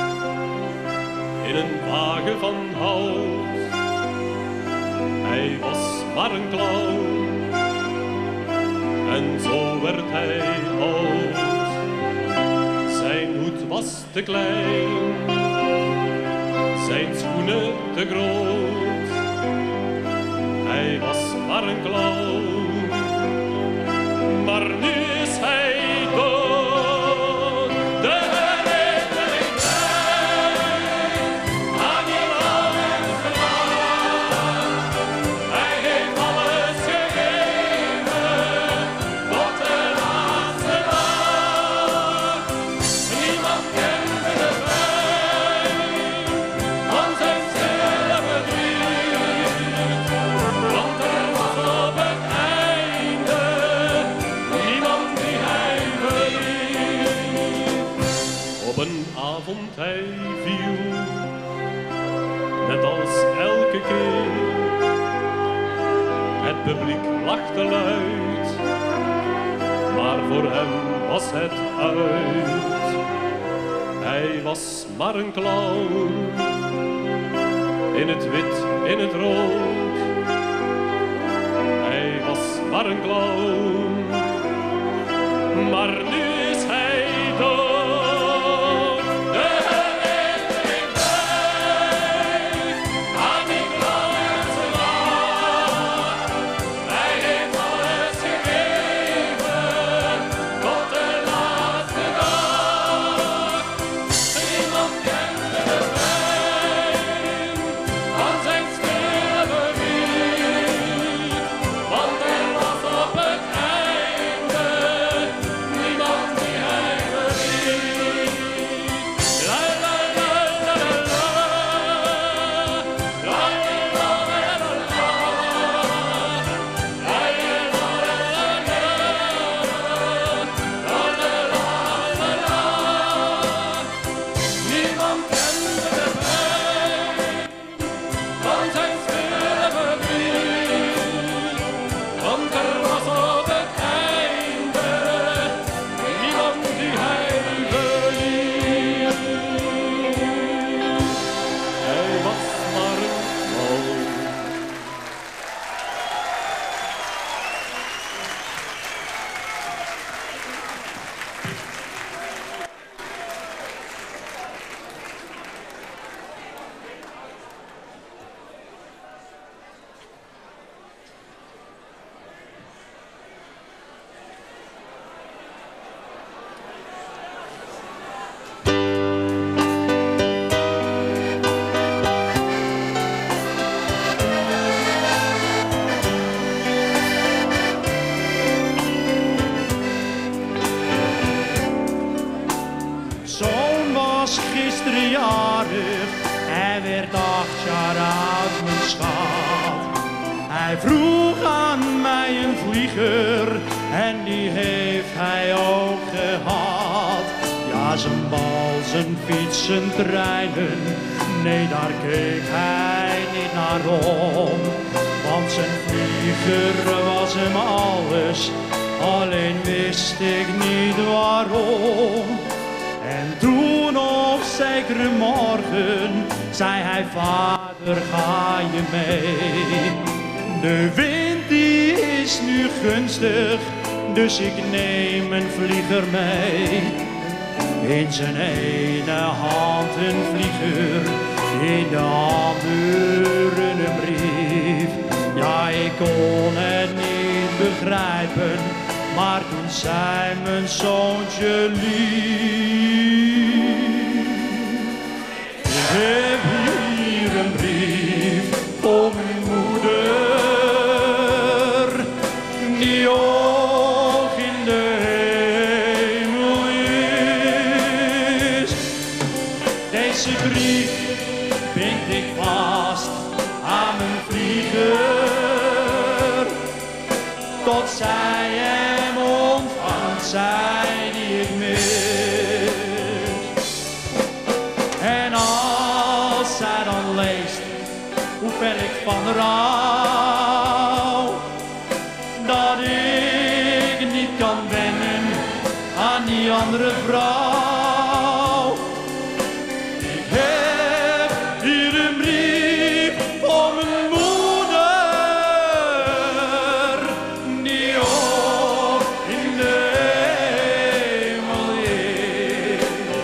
in een wagen van hout. Hij was maar een clown en zo werd hij oud. Zijn hoed was te klein, zijn schoenen te groot. Hij was maar een clown, maar nu is hij dood. De herinnering aan die laatste dag. Hij heeft alles gegeven tot de laatste dag. Niemand kende de pijn van zijn stille verdriet. Want er was op het einde niemand die hij verliet. Op een avond hij viel, net als elke keer. Het publiek lachte luid, maar voor hem was het uit. Hij was maar een clown, in het wit, in het rood. Hij was maar een clown, maar nu is hij dood. De herinnering blijft aan die clownse lach. Hij heeft alles gegeven tot de laatste dag. Niemand kende de pijn van zijn stille verdriet. Want er was op het einde niemand die hij verliet. La la la la la la. La la la la la la. La la la la la. La la la la la. Niemand kende de pijn van zijn stille verdriet. Want er was op het einde niemand die hij verliet. Hij was maar een clown. Zoon was gisteren jarig, hij werd 8 jaar oud, mijn schat. Hij vroeg aan mij een vlieger en die heeft hij ook gehad. Ja, zijn bal, zijn fiets, zijn treinen, nee, daar keek hij niet naar om. Want zijn vlieger was hem alles, alleen wist ik niet waarom. En toen op zekere morgen zei hij: vader, ga je mee? De wind die is nu gunstig, dus ik neem een vlieger mee. In zijn ene hand een vlieger, in de andere een brief. Ja, ik kon het niet begrijpen, maar toen zei mijn zoontje lief. Ik heb hier een brief voor mijn moeder, die hoog in de hemel is. Deze brief bind ik vast aan mijn vlieger, tot zij hem ontvangt, zij die ik mis. En als zij dan leest hoe ver ik van rouw, dat ik niet kan wennen aan die andere vrouw. Ik heb hier een brief voor mijn moeder, die hoog in de hemel is.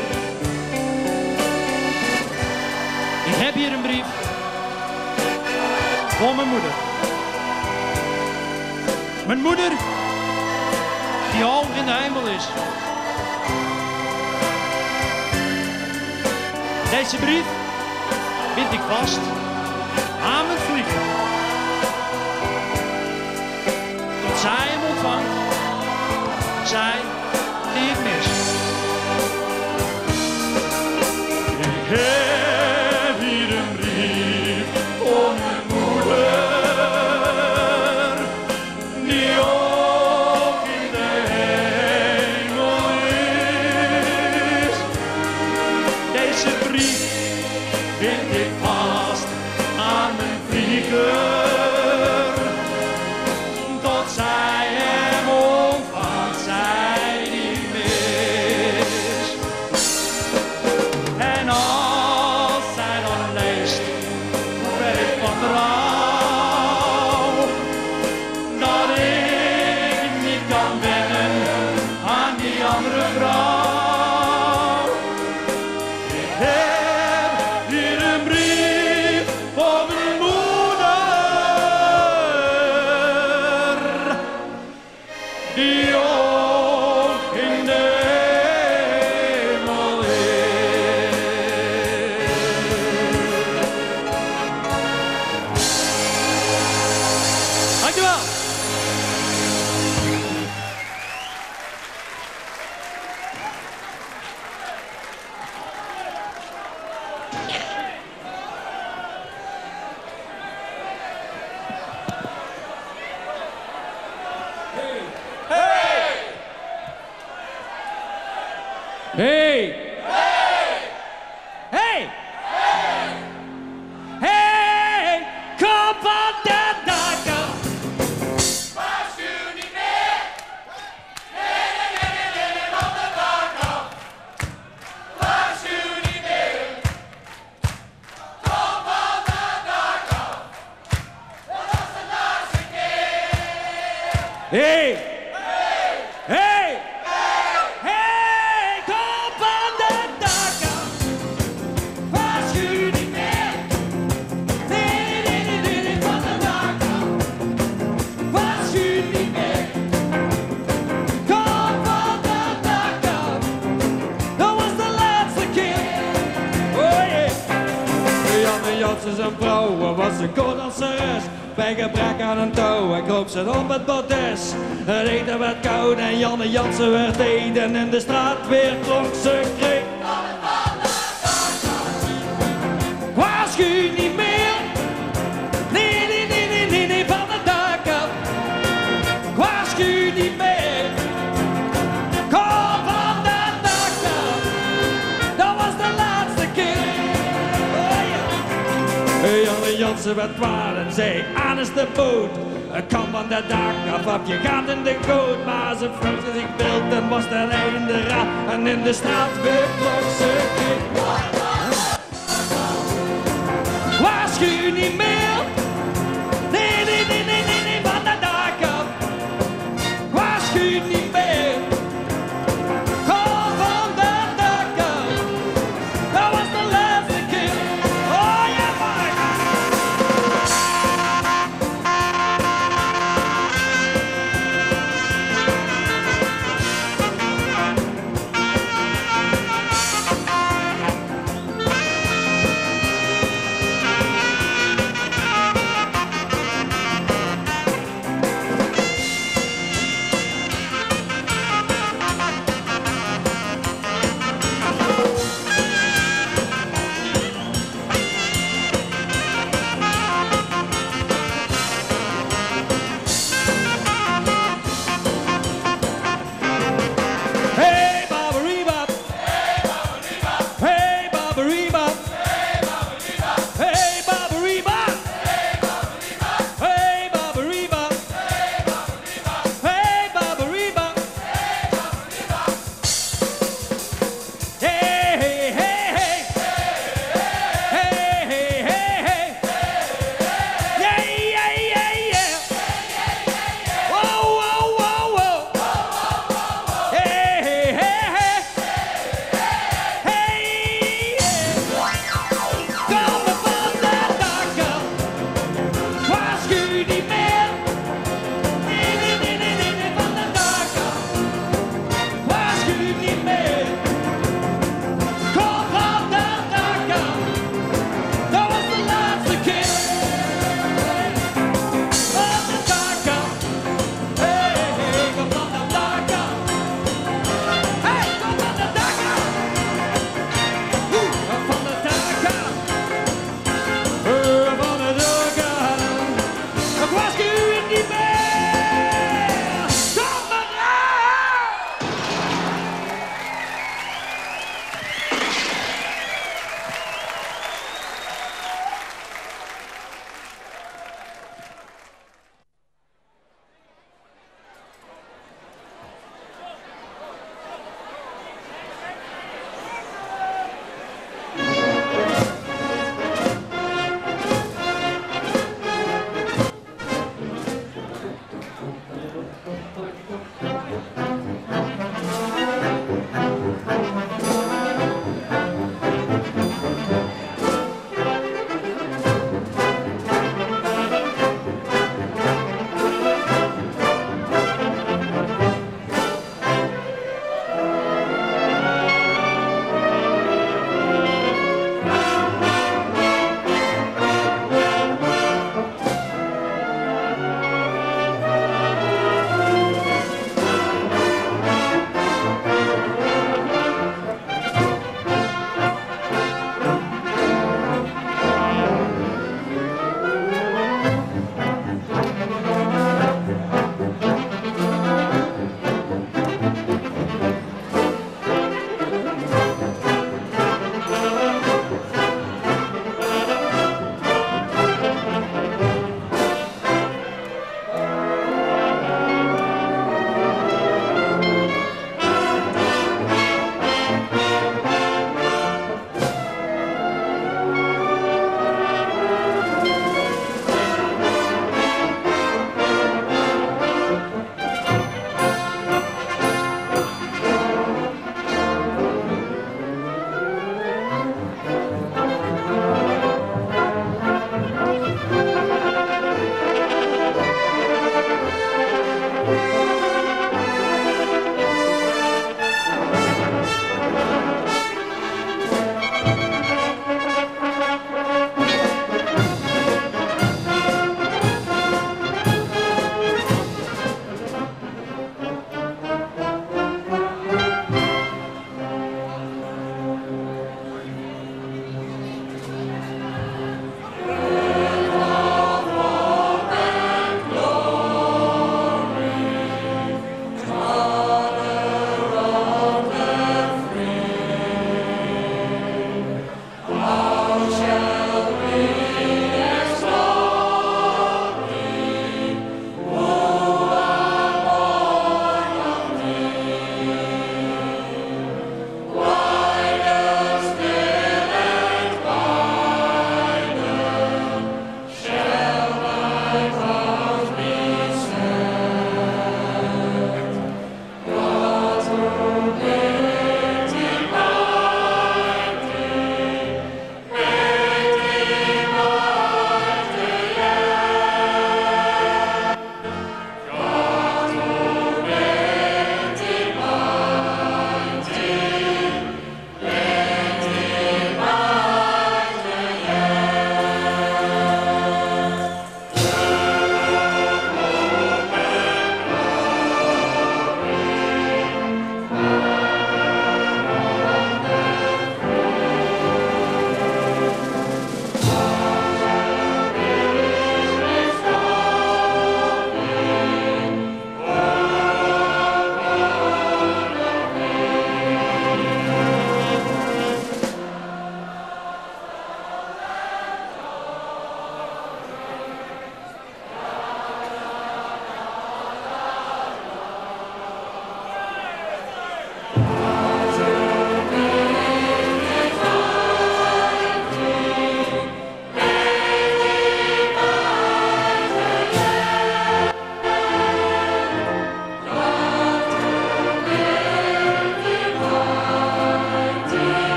Ik heb hier een brief voor mijn moeder. Mijn moeder, die hoog in de hemel is. Deze brief bind ik vast aan mijn vlieger, tot zij hem ontvangt, zij die ik mis. Ik heb hier een brief voor mijn moeder, die hoog in de hemel is. Deze brief bind ik vast aan mijn vlieger, tot zij hem ontvangt, zij die ik mis. En als zij dan leest hoe ver ik van rouw, dat ik niet kan wennen aan die andere vrouw. Ik heb hier een brief voor mijn moeder, die hoog in de hemel is. Dankjewel. Hey! Hey! Hey! Kom van de daken! Waarschuw niet meer! Nee, van de daken! Waarschuw niet meer! Kom van de daken! Dat was de laatste keer! Hey! Hey! Hey, kom van de daken, waarschuw niet meer. Nee, van de daken, waarschuw niet meer. Kom van de daken, dat was de laatste keer. Oh yeah. Janne Jansen zijn vrouw was een condanseres. Bij gebrek aan een touw en kroop ze op het bordes. Het eten werd koud en Janne Jansen werd eten. In de straat weer klonk ze kreet. Waarschuw niet meer. Nee, van de daken. Waarschuw niet meer. Kom van de daken. Dat was de laatste keer. Oh yeah. Janne Jansen werd kwaad en zei aan is de boot. Kom van de dak af je gaat in de goot. Maar ze vruchtte zich wild en was ten einde raad. En in de straat weer klonk ze kreet. Waarschuw niet meer. Nee, van de dak af. Waarschuw niet meer. Kom van de dak.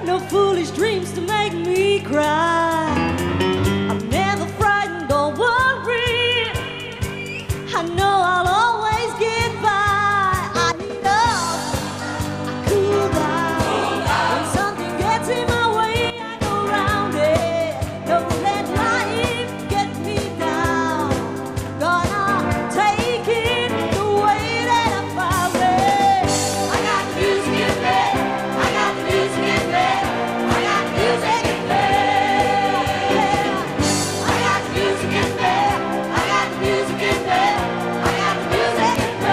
no foolish dreams to make me cry. I'm never frightened or worried. I know I'll always get by. I heat up, I cool down. When something gets in my way, I go round it. Don't let life get me down. Gonna take it the way that I found it. I got the music in me. I got the music in me. I got the music in me. I got the music in me. I got the music in me. I got the music in me.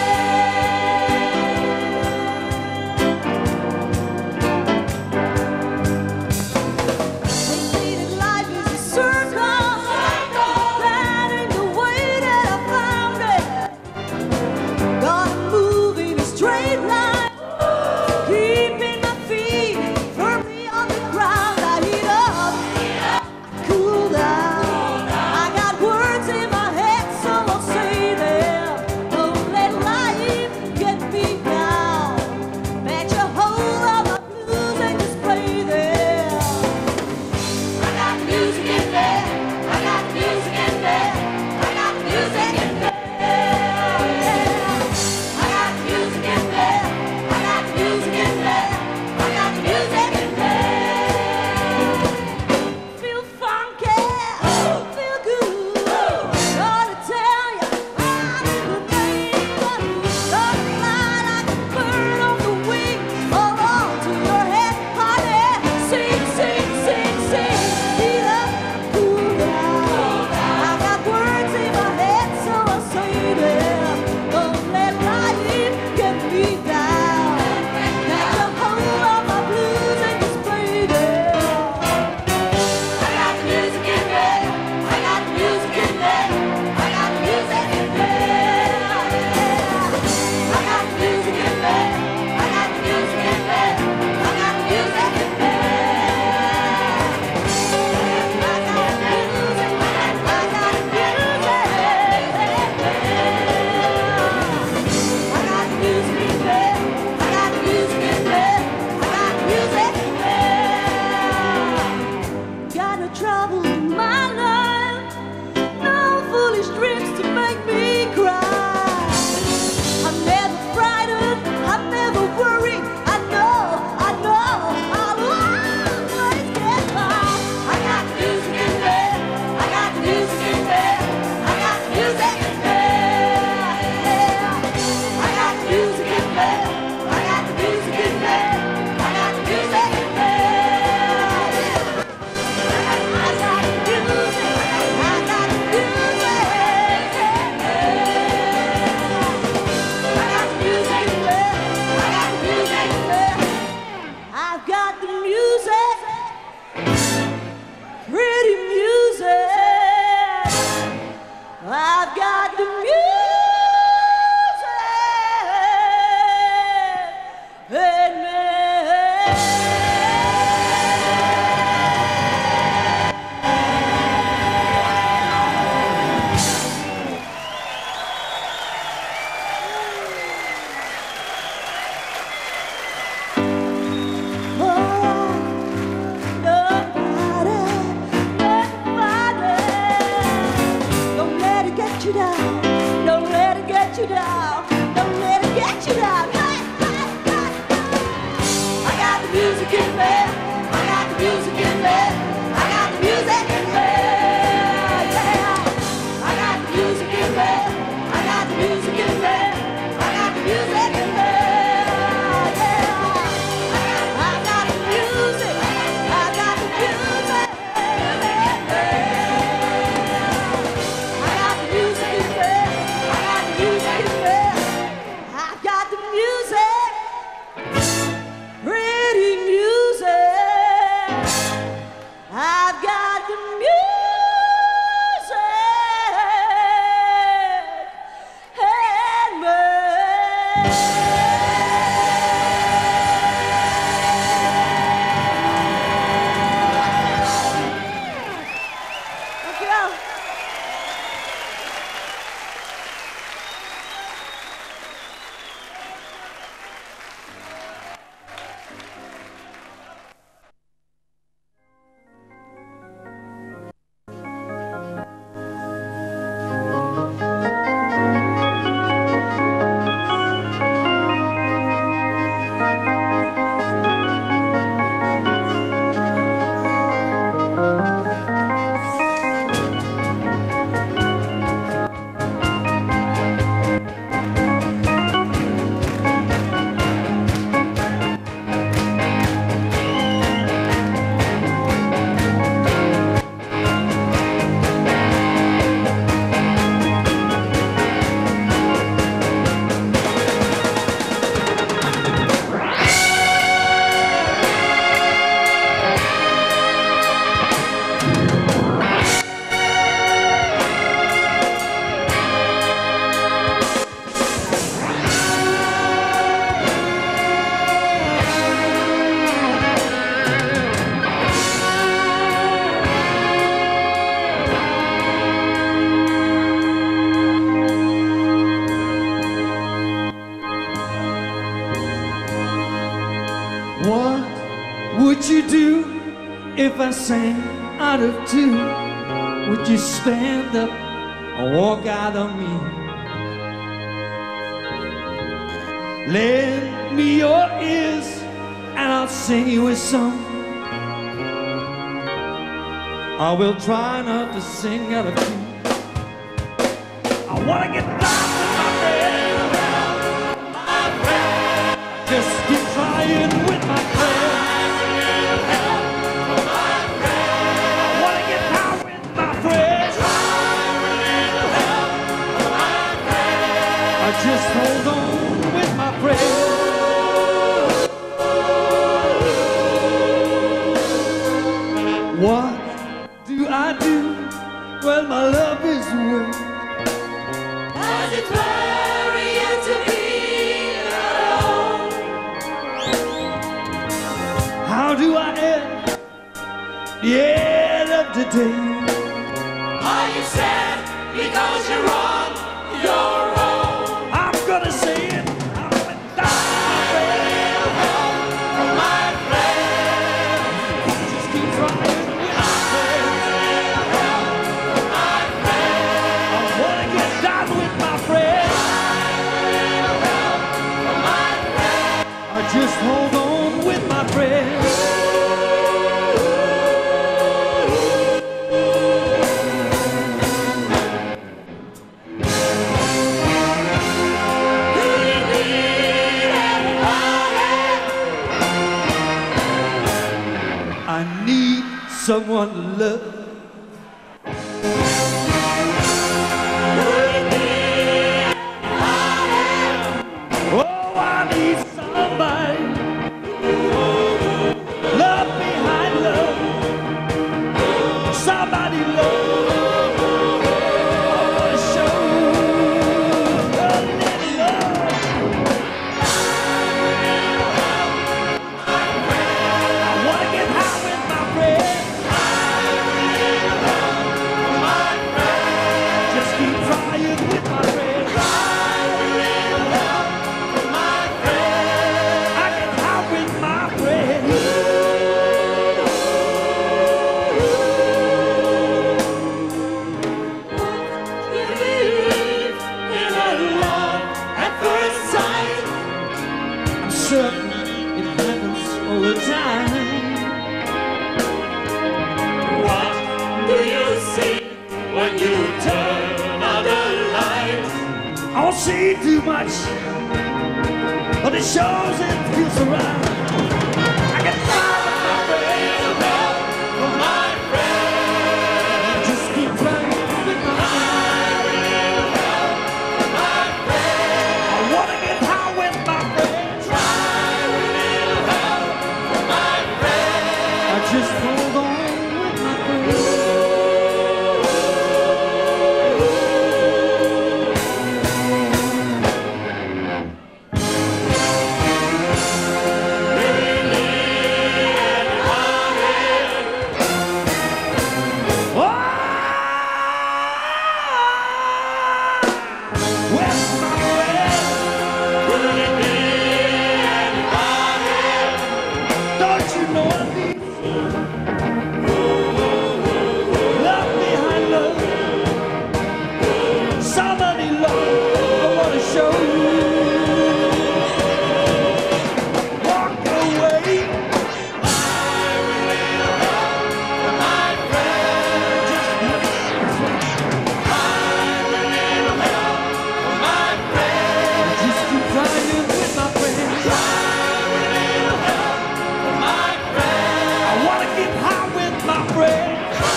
They say that life is a circle. That ain't the way that I found it. Gotta move in a straight line, keeping my feet firmly on the ground. I heat up, I cool down. I got words in my head, so I'll say them. Don't let life get me down. Match a hold of my blues and just play them. I got music in there. I got music in there. I got music in there. I got music in there. I got music in there. I got music in there. Feel funky, feel good. Gotta tell you, I'm in the neighborhood. Love light I can burn on the wing, all onto your head, honey. Sing, sing, sing, sing. Heat up, cool down. I got words in my head, so I'll say them. Don't let life get me down. Catch a hold of my blues and just play them. I got the music in there. I got the music in there. I got the music in there. I got the music in there. I got the music in there. I got the music in there. I got the music. I got the music. I got the music in there. I got the music in there. I got the music in there. Got no trouble in my life, no foolish dreams to make me cry. I'm never frightened, I'm never worried. I know I'll always get by. I got the music in there. I got the music in there. I got the music in there. I got the music in there. I got the music in there. I got the music in there. I got the music. I got the music. I got the music in there. I got the music in there. I've got the music. Pretty music. I've got the music in me. Don't let it get you down. Don't let it get you down. Don't let it get you down. Hey, hey, hey, hey. I got the music in there. I got the music in there. I got the music in there. Yeah. I got the music in there. I got the music in there. I got the music in there. Yeah. I got the music. I got the music. I got the music in there. I got the music in there. I got the music. Pretty music. I've got the music in me. Dankjewel. would you do if I sang out of tune? Would you stand up or walk out on me? Lend me your ears and I'll sing you a song. I will try not to sing out of tune. I wanna get down with my friend. Just keep trying with my friend. I wanna get down with my friend. I just hold on with my friend. What do I do when my love is away? Does it worry you to be alone? How do I end the end of the day? Are you sad because you're on your own? I'm gonna say it. I'm gonna die. My friend, Just keep trying with my friend. I wanna get down with my friend. I just hold on with my friend. I need someone to love. Oh, I need somebody. Love behind love. Somebody love. I wanna show a little love. I wanna get high with my friend. Just keep trying with my friend. I get high with my friend. you believe in a love at first sight. I'm certain it happens all the time. What do you see when you turn on the light? I don't see too much, but it shows it feels around. I get high with my friend. Just keep trying with my friend. I wanna get high with my friend. I just hold on with my friend. Don't you know I need love behind love? Somebody love I wanna show you. Walk away. Just keep trying with my friend. I wanna get high with my friend.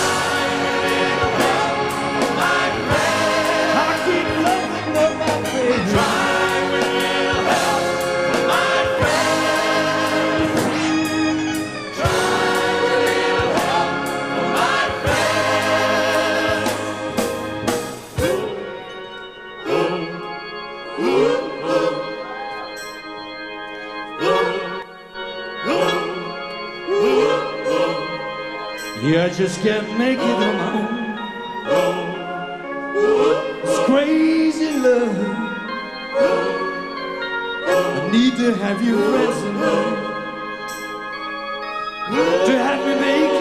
I keep loving my friend. Yeah, I just can't make it on my own. It's crazy love. I need to have you present. to have me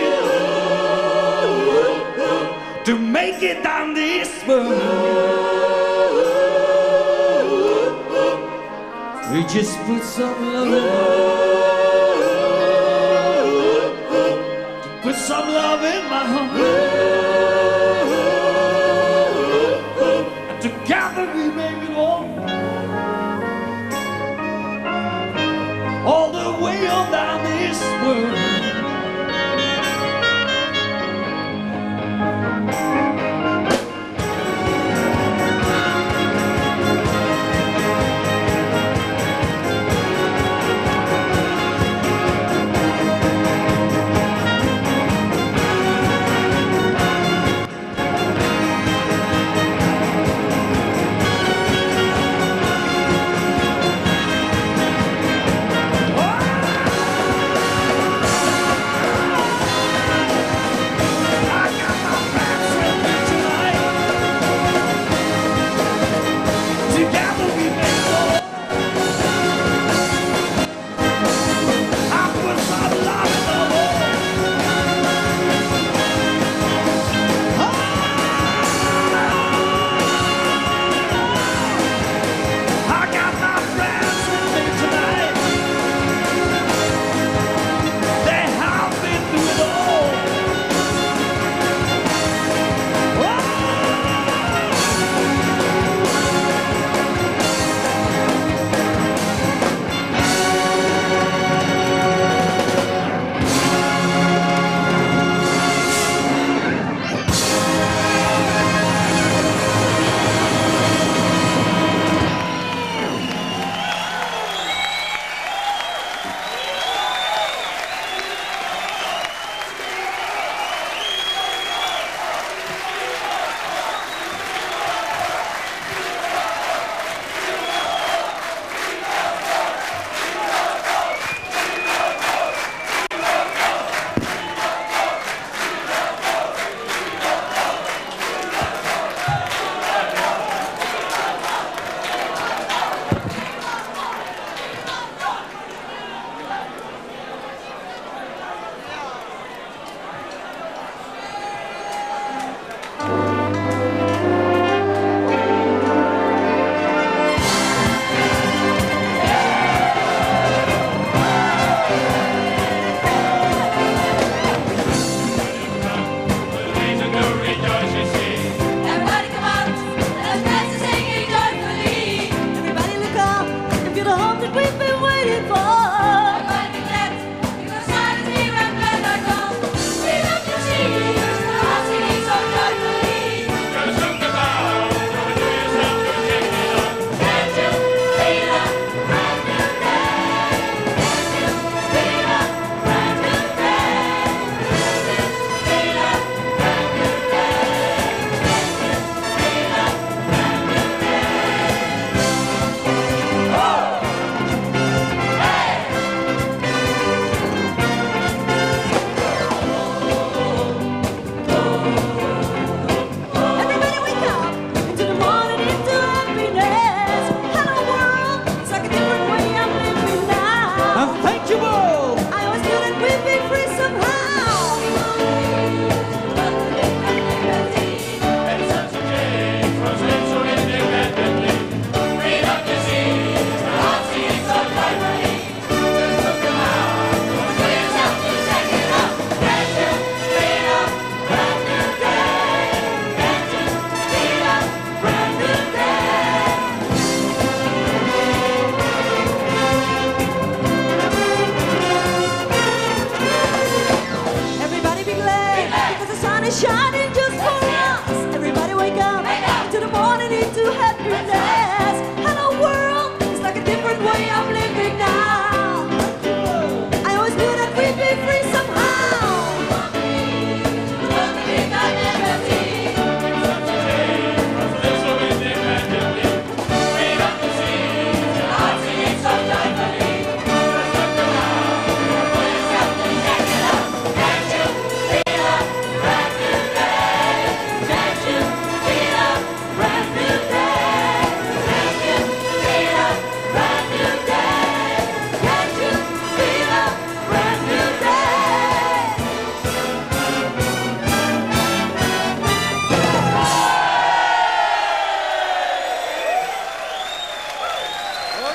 make it down this road. We just put some love in put some love in my heart. And together we make it all the way on down this world.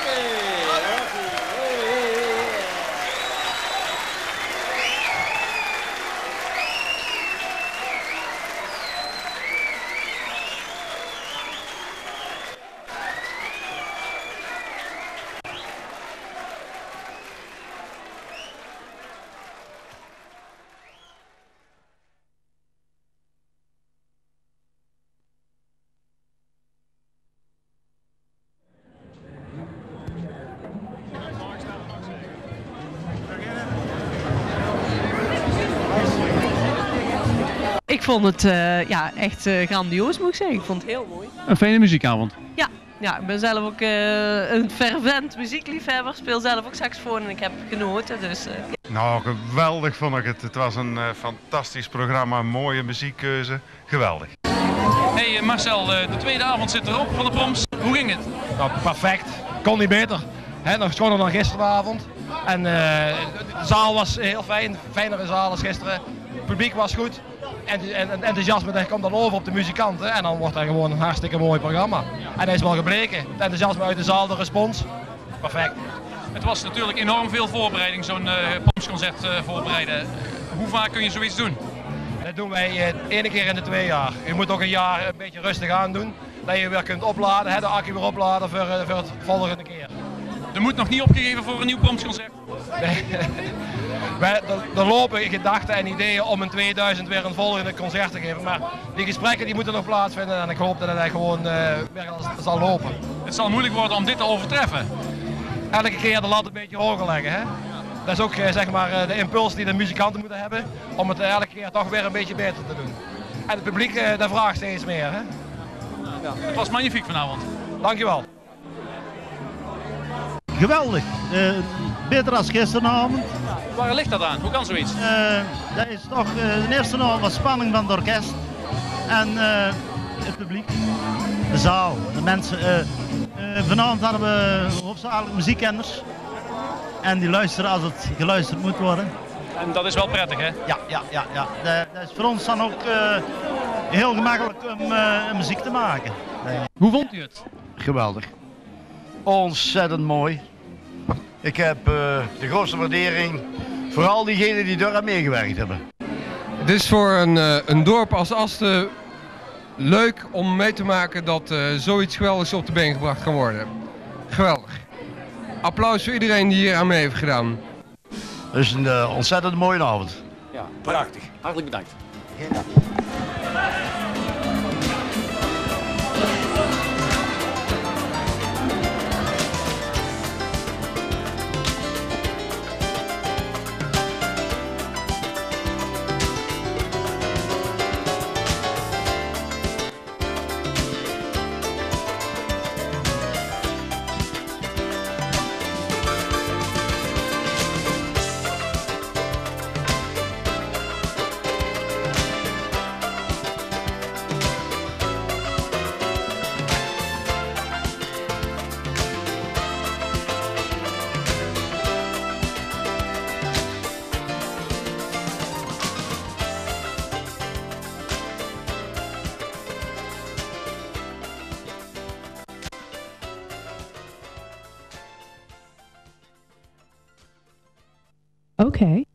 Ik vond het echt grandioos, moet ik zeggen. Ik vond het heel mooi. Een fijne muziekavond. Ja, ik ben zelf ook een fervent muziekliefhebber. Speel zelf ook saxofoon en ik heb genoten. Dus, Nou, geweldig vond ik het. Het was een fantastisch programma, mooie muziekkeuze. Geweldig. Hey Marcel, de tweede avond zit erop van de proms. Hoe ging het? Nou, perfect. Kon niet beter. Nog schoner dan gisteravond. En de zaal was heel fijn. Fijnere zaal als gisteren. Het publiek was goed. En het enthousiasme dat komt dan over op de muzikanten. En dan wordt dat gewoon een hartstikke mooi programma. En dat is wel gebleken. Het enthousiasme uit de zaal, de respons. Perfect. Het was natuurlijk enorm veel voorbereiding, zo'n promsconcert voorbereiden. Hoe vaak kun je zoiets doen? Dat doen wij 1 keer in de 2 jaar. Je moet ook een jaar een beetje rustig aan doen. Dat je weer kunt opladen, de accu weer opladen voor het volgende keer. Er moet nog niet opgegeven voor een nieuw promsconcert? Nee. Er lopen gedachten en ideeën om in 2000 weer een volgende concert te geven. Maar die gesprekken die moeten nog plaatsvinden en ik hoop dat het gewoon weer zal lopen. Het zal moeilijk worden om dit te overtreffen. Elke keer de lat een beetje hoger leggen. Hè? Dat is ook zeg maar, de impuls die de muzikanten moeten hebben om het elke keer toch weer een beetje beter te doen. En het publiek dat vraagt steeds meer. Hè? Ja. Het was magnifiek vanavond. Dankjewel. Geweldig. Beter als gisteravond. Waar ligt dat aan? Hoe kan zoiets? Dat is toch de eerste avond was spanning van het orkest en het publiek, de zaal, de mensen. Vanavond hadden we hoofdzakelijk muziekkenners en die luisteren als het geluisterd moet worden. En dat is wel prettig, hè? Ja. Dat is voor ons dan ook heel gemakkelijk om muziek te maken. Hoe vond u het? Geweldig. Ontzettend mooi. Ik heb de grootste waardering voor al diegenen die daar aan meegewerkt hebben. Het is voor een dorp als Asten leuk om mee te maken dat zoiets geweldigs op de been gebracht kan worden. Geweldig. Applaus voor iedereen die hier aan mee heeft gedaan. Het is een ontzettend mooie avond. Ja, prachtig. Hartelijk bedankt. Okay.